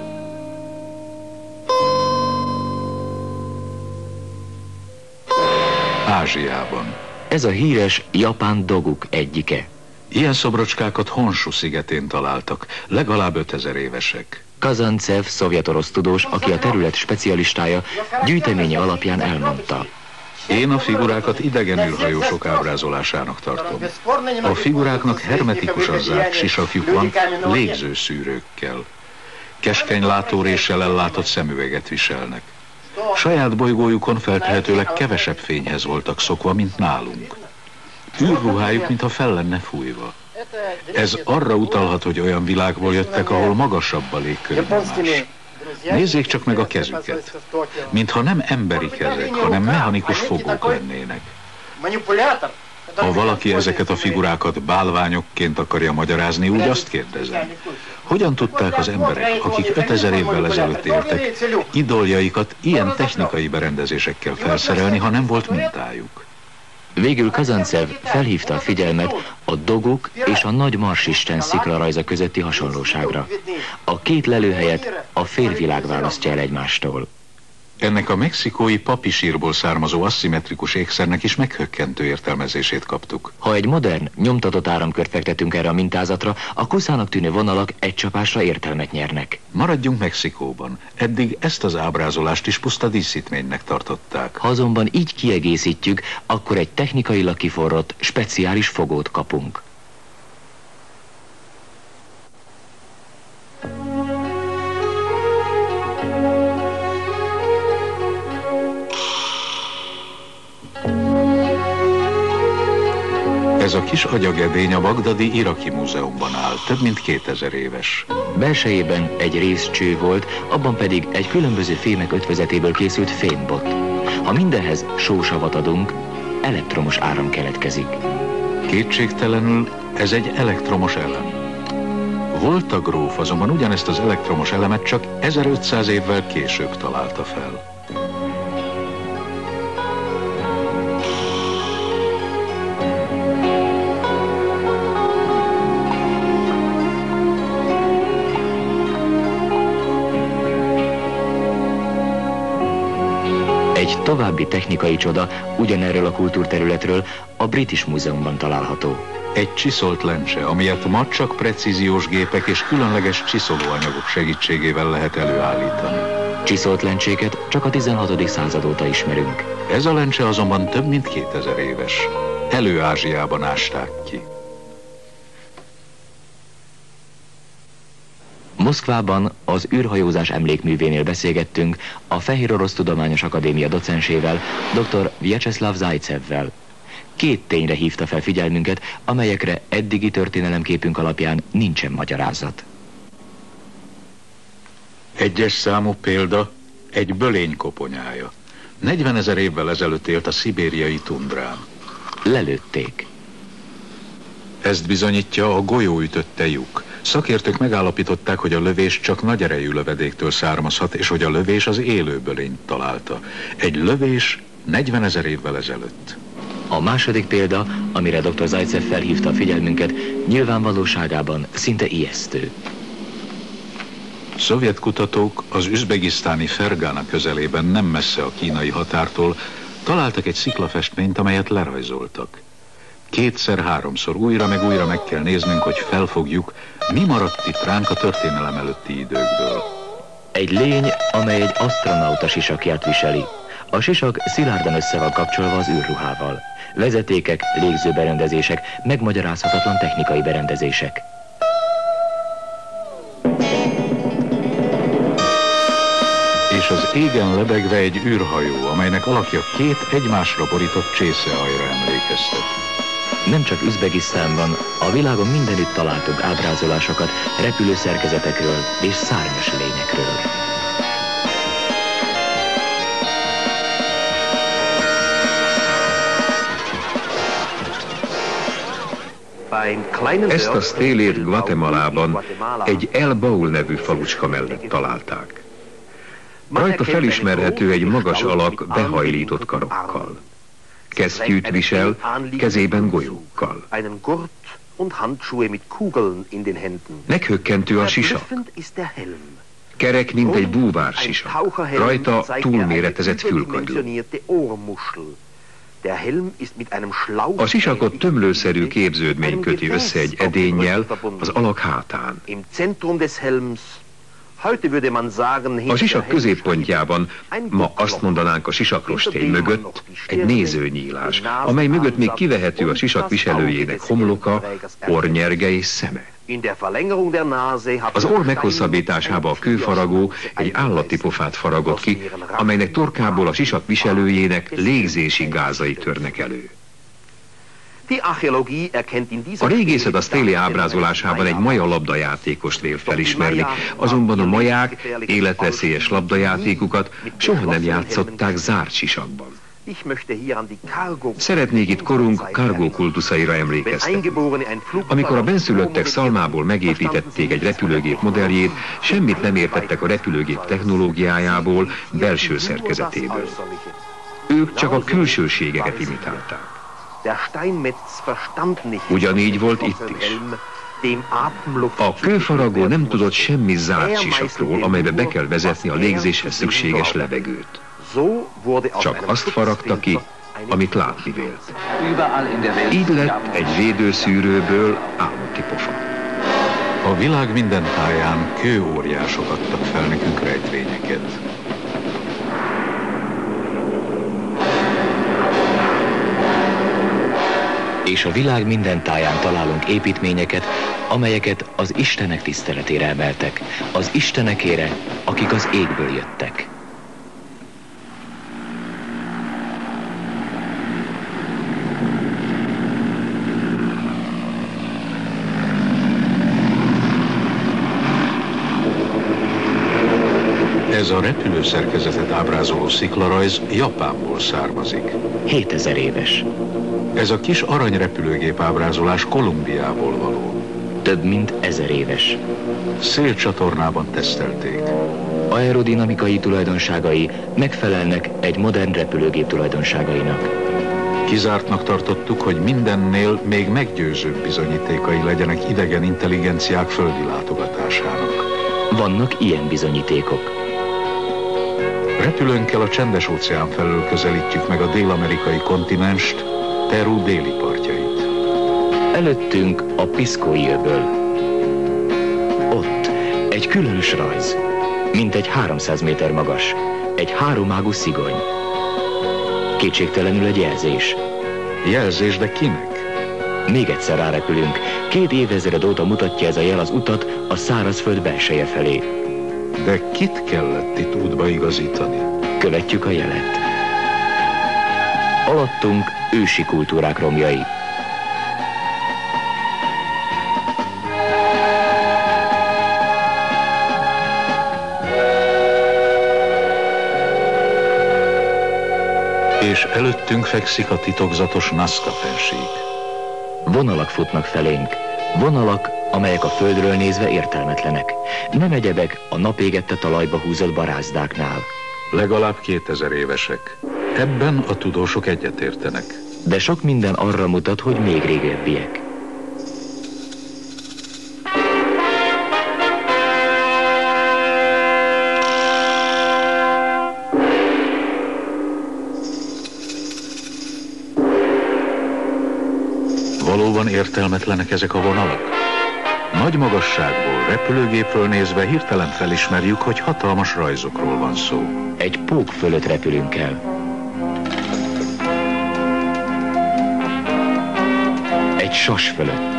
Ázsiában. Ez a híres japán doguk egyike. Ilyen szobrocskákat Honshu szigetén találtak, legalább 5000 évesek. Kazantsev, szovjet-orosz tudós, aki a terület specialistája, gyűjteménye alapján elmondta. Én a figurákat idegen űrhajósok ábrázolásának tartom. A figuráknak hermetikusan zárt sisakjuk van légzőszűrőkkel. Keskeny látóréssel ellátott szemüveget viselnek. Saját bolygójukon feltehetőleg kevesebb fényhez voltak szokva, mint nálunk. Űrruhájuk, mintha fel lenne fújva. Ez arra utalhat, hogy olyan világból jöttek, ahol magasabb a légköri nyomás. Nézzék csak meg a kezüket. Mintha nem emberi kezek, hanem mechanikus fogók lennének. Ha valaki ezeket a figurákat bálványokként akarja magyarázni, úgy azt kérdezem, hogyan tudták az emberek, akik 5000 évvel ezelőtt éltek, idoljaikat ilyen technikai berendezésekkel felszerelni, ha nem volt mintájuk? Végül Kazantsev felhívta a figyelmet a doguk és a nagy marsisten sziklarajza közötti hasonlóságra. A két lelőhelyet a félvilág választja el egymástól. Ennek a mexikói papisírból származó aszimmetrikus ékszernek is meghökkentő értelmezését kaptuk. Ha egy modern, nyomtatott áramkört fektetünk erre a mintázatra, a kuszának tűnő vonalak egy csapásra értelmet nyernek. Maradjunk Mexikóban. Eddig ezt az ábrázolást is puszta díszítménynek tartották. Ha azonban így kiegészítjük, akkor egy technikailag kiforrott, speciális fogót kapunk. Ez a kis agyagedény a bagdadi Iraki Múzeumban áll, több mint 2000 éves. Belsejében egy részcső volt, abban pedig egy különböző fémek ötvözetéből készült fémbot. Ha mindenhez sósavat adunk, elektromos áram keletkezik. Kétségtelenül ez egy elektromos elem. Volta gróf azonban ugyanezt az elektromos elemet csak 1500 évvel később találta fel. Egy további technikai csoda ugyanerről a kultúrterületről a British Múzeumban található. Egy csiszolt lencse, amelyet ma csak precíziós gépek és különleges csiszolóanyagok segítségével lehet előállítani. Csiszolt lencséket csak a 16. század óta ismerünk. Ez a lencse azonban több mint 2000 éves. Elő-Ázsiában ásták ki. Moszkvában az űrhajózás emlékművénél beszélgettünk a Fehér Orosz Tudományos Akadémia docensével, dr. Vyacheslav Zajcevvel. Két tényre hívta fel figyelmünket, amelyekre eddigi történelemképünk alapján nincsen magyarázat. Egyes számú példa egy bölény koponyája. 40 000 évvel ezelőtt élt a szibériai tundrán. Lelőtték. Ezt bizonyítja a golyóütötte lyuk. Szakértők megállapították, hogy a lövés csak nagy erejű lövedéktől származhat, és hogy a lövés az élő bölényt találta. Egy lövés 40 000 évvel ezelőtt. A második példa, amire dr. Zajcev felhívta a figyelmünket, nyilvánvalóságában szinte ijesztő. Szovjet kutatók az üzbegisztáni Fergana közelében, nem messze a kínai határtól találtak egy sziklafestményt, amelyet lerajzoltak. Kétszer-háromszor újra meg kell néznünk, hogy felfogjuk, mi maradt itt ránk a történelem előtti időkből. Egy lény, amely egy asztronauta sisakját viseli. A sisak szilárdan össze van kapcsolva az űrruhával. Vezetékek, légzőberendezések, megmagyarázhatatlan technikai berendezések. És az égen lebegve egy űrhajó, amelynek alakja két egymásra borított csészeajra emlékeztet. Nem csak Üzbegisztánban, a világon mindenütt találtunk ábrázolásokat repülőszerkezetekről és szárnyas lényekről. Ezt a stélét Guatemalában egy El Baúl nevű falucska mellett találták. Rajta felismerhető egy magas alak behajlított karokkal. Kesztyűt visel, kezében golyókkal. Meghökkentő a sisak. Kerek, mint egy búvár sisak. Rajta túlméretezett fülkagyló. A sisakot tömlőszerű képződmény köti össze egy edénnyel az alak hátán. A sisak középpontjában, ma azt mondanánk a sisakrostény mögött, egy nézőnyílás, amely mögött még kivehető a sisak viselőjének homloka, orrnyerge és szeme. Az orr meghosszabbításába a kőfaragó egy állati pofát faragott ki, amelynek torkából a sisak viselőjének légzési gázai törnek elő. A régészet a Staley ábrázolásában egy maja labdajátékost vél felismerni, azonban a maják életveszélyes labdajátékukat soha nem játszották zárt sisakban. Szeretnék itt korunk cargo kultuszaira emlékeztetni. Amikor a benszülöttek szalmából megépítették egy repülőgép modelljét, semmit nem értettek a repülőgép technológiájából, belső szerkezetéből. Ők csak a külsőségeket imitálták. Ugyanígy volt itt is. A kőfaragó nem tudott semmi zárt sisakról, amelybe be kell vezetni a légzéshez szükséges levegőt. Csak azt faragta ki, amit látni vélt. Így lett egy védőszűrőből álmoti pofa. A világ minden táján kőóriások adtak fel nekünk rejtvényeket. És a világ minden táján találunk építményeket, amelyeket az Istenek tiszteletére emeltek, az Istenekére, akik az égből jöttek. Ez a repülőszerkezetet ábrázoló sziklarajz Japánból származik. 7000 éves. Ez a kis aranyrepülőgép ábrázolás Kolumbiából való. Több mint 1000 éves. Szélcsatornában tesztelték. Aerodinamikai tulajdonságai megfelelnek egy modern repülőgép tulajdonságainak. Kizártnak tartottuk, hogy mindennél még meggyőzőbb bizonyítékai legyenek idegen intelligenciák földi látogatásának. Vannak ilyen bizonyítékok. Repülőnkkel a Csendes-óceán felől közelítjük meg a dél-amerikai kontinenst, Peru déli partjait. Előttünk a Piszkói öböl. Ott egy különös rajz, mintegy 300 méter magas, egy háromágú szigony. Kétségtelenül egy jelzés. Jelzés, de kinek? Még egyszer rárepülünk. 2 évezred óta mutatja ez a jel az utat a szárazföld belseje felé. De kit kellett itt útba igazítani? Követjük a jelet. Alattunk ősi kultúrák romjai. És előttünk fekszik a titokzatos Nazca fenség. Vonalak futnak felénk. Vonalak, amelyek a földről nézve értelmetlenek. Nem egyebek a napégette talajba húzott barázdáknál. Legalább 2000 évesek. Ebben a tudósok egyetértenek. De sok minden arra mutat, hogy még régebbiek. Valóban értelmetlenek ezek a vonalak? Nagy magasságból, repülőgépről nézve hirtelen felismerjük, hogy hatalmas rajzokról van szó. Egy pók fölött repülünk el. Egy sas fölött.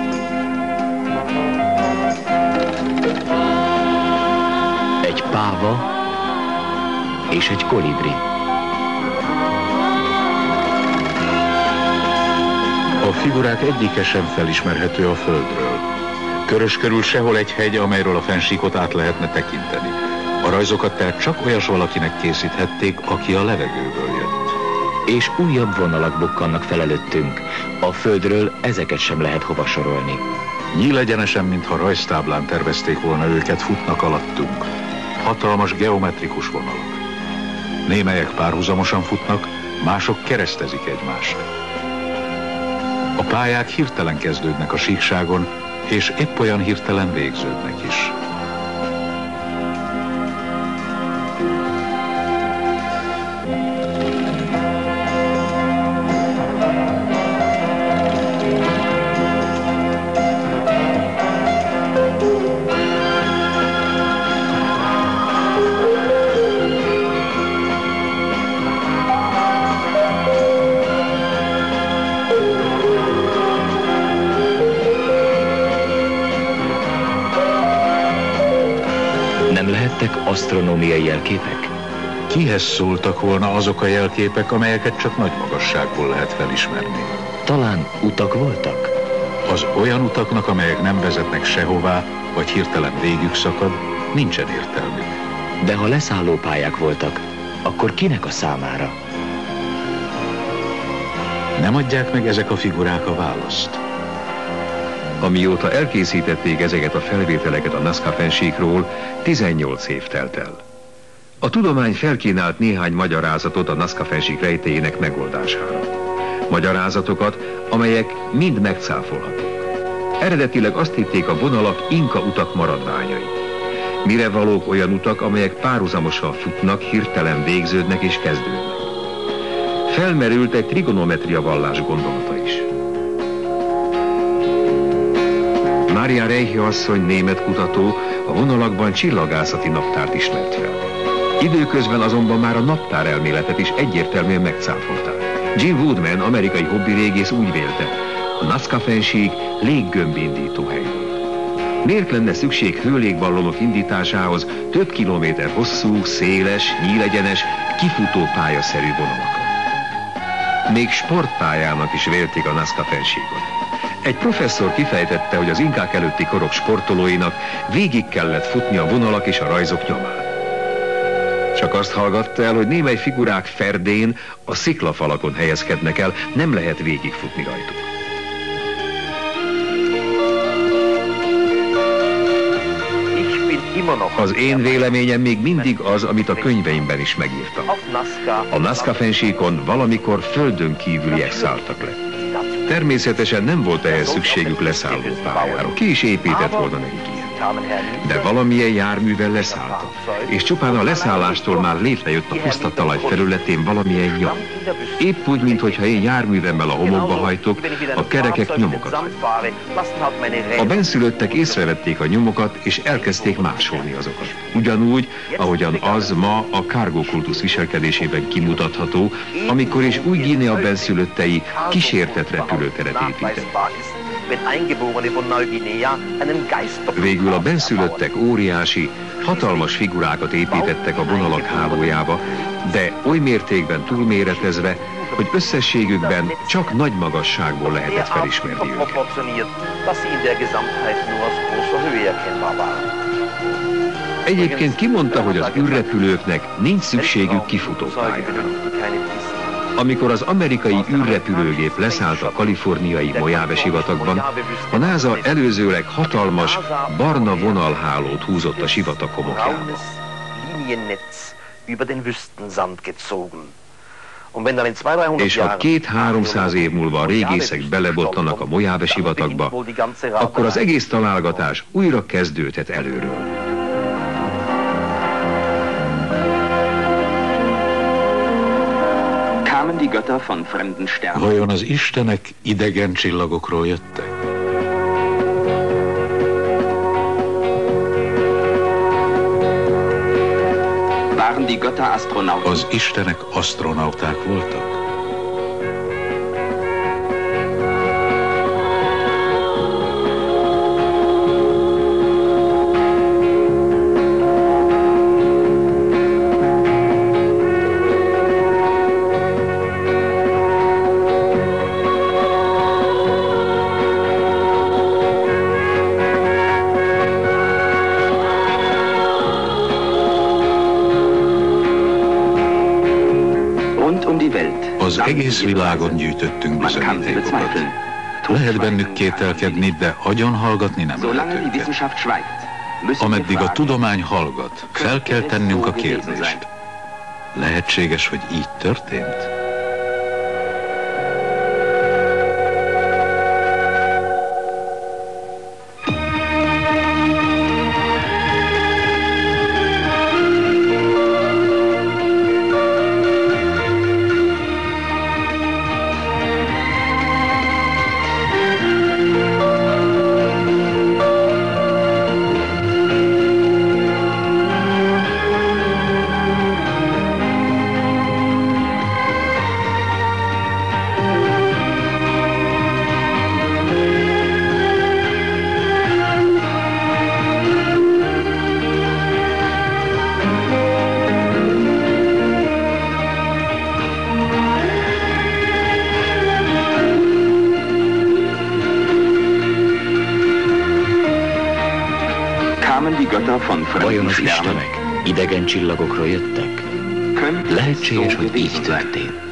Egy páva és egy kolibri. A A figurák egyike sem felismerhető a Földről. Körös körül sehol egy hegy, amelyről a fennsíkot át lehetne tekinteni. A rajzokat tehát csak olyas valakinek készíthették, aki a levegőből jött. És újabb vonalak bukkannak fel előttünk. A Földről ezeket sem lehet hova sorolni. Nyílegyenesen, mintha rajztáblán tervezték volna őket, futnak alattunk. Hatalmas geometrikus vonalak. Némelyek párhuzamosan futnak, mások keresztezik egymást. A pályák hirtelen kezdődnek a síkságon, és épp olyan hirtelen végződnek is. Asztronómiai jelképek? Kihez szóltak volna azok a jelképek, amelyeket csak nagy magasságból lehet felismerni? Talán utak voltak? Az olyan utaknak, amelyek nem vezetnek sehová, vagy hirtelen végük szakad, nincsen értelmük. De ha leszállópályák voltak, akkor kinek a számára? Nem adják meg ezek a figurák a választ. Amióta elkészítették ezeket a felvételeket a Nazca-fennsíkról, 18 év telt el. A tudomány felkínált néhány magyarázatot a Nazca-fennsík rejtélyének megoldására. Magyarázatokat, amelyek mind megcáfolhatók. Eredetileg azt hitték, a vonalak inka utak maradványai. Mire valók olyan utak, amelyek párhuzamosan futnak, hirtelen végződnek és kezdődnek. Felmerült egy trigonometria vallás gondolata is. Mária Reiche asszony, német kutató, a vonalakban csillagászati naptárt ismert fel. Időközben azonban már a naptárelméletet is egyértelműen megcáfolták. Jim Woodman, amerikai hobbirégész úgy vélte, a Nazca-fennsík léggömbindító hely volt. Miért lenne szükség hőlégballonok indításához több kilométer hosszú, széles, nyílegyenes, kifutó pályaszerű vonalakra? Még sportpályának is vélték a Nazca-fennsíkot. Egy professzor kifejtette, hogy az inkák előtti korok sportolóinak végig kellett futni a vonalak és a rajzok nyomán. Csak azt hallgatta el, hogy némely figurák ferdén, a sziklafalakon helyezkednek el, nem lehet végigfutni rajtuk. Az én véleményem még mindig az, amit a könyveimben is megírtam. A Nazca-fennsíkon valamikor földön kívüliek szálltak le. Természetesen nem volt ehhez szükségük leszállópályára. Ki is épített volna nekik ilyet. De valamilyen járművel leszálltak, és csupán a leszállástól már létrejött a puszta talaj felületén valamilyen nyom. Épp úgy, mintha én járművemmel a homokba hajtok, a kerekek nyomokat hagynak. A benszülöttek észrevették a nyomokat, és elkezdték másolni azokat. Ugyanúgy, ahogyan az ma a cargo-kultusz viselkedésében kimutatható, amikor is Új-Guinea benszülöttei kísértett repülőteret építettek. Végül a benszülöttek óriási, hatalmas figurákat építettek a vonalak hálójába, de oly mértékben túlméretezve, hogy összességükben csak nagy magasságból lehetett felismerni őket. Egyébként kimondta, hogy az űrrepülőknek nincs szükségük kifutópályára. Amikor az amerikai űrrepülőgép leszállt a kaliforniai Mojave sivatagban, a NASA előzőleg hatalmas, barna vonalhálót húzott a sivatag homokjába. És ha 200-300 év múlva a régészek belebottanak a Mojave sivatagba, akkor az egész találgatás újra kezdődhet előről. Vajon az istenek idegen csillagokról jöttek? Az istenek asztronauták voltak? Az egész világon gyűjtöttünk bizonyítékokat. Lehet bennük kételkedni, de agyon hallgatni nem lehet őket. Ameddig a tudomány hallgat, fel kell tennünk a kérdést. Lehetséges, hogy így történt? Vajon az istenek idegen csillagokról jöttek? Lehetséges, hogy így történt.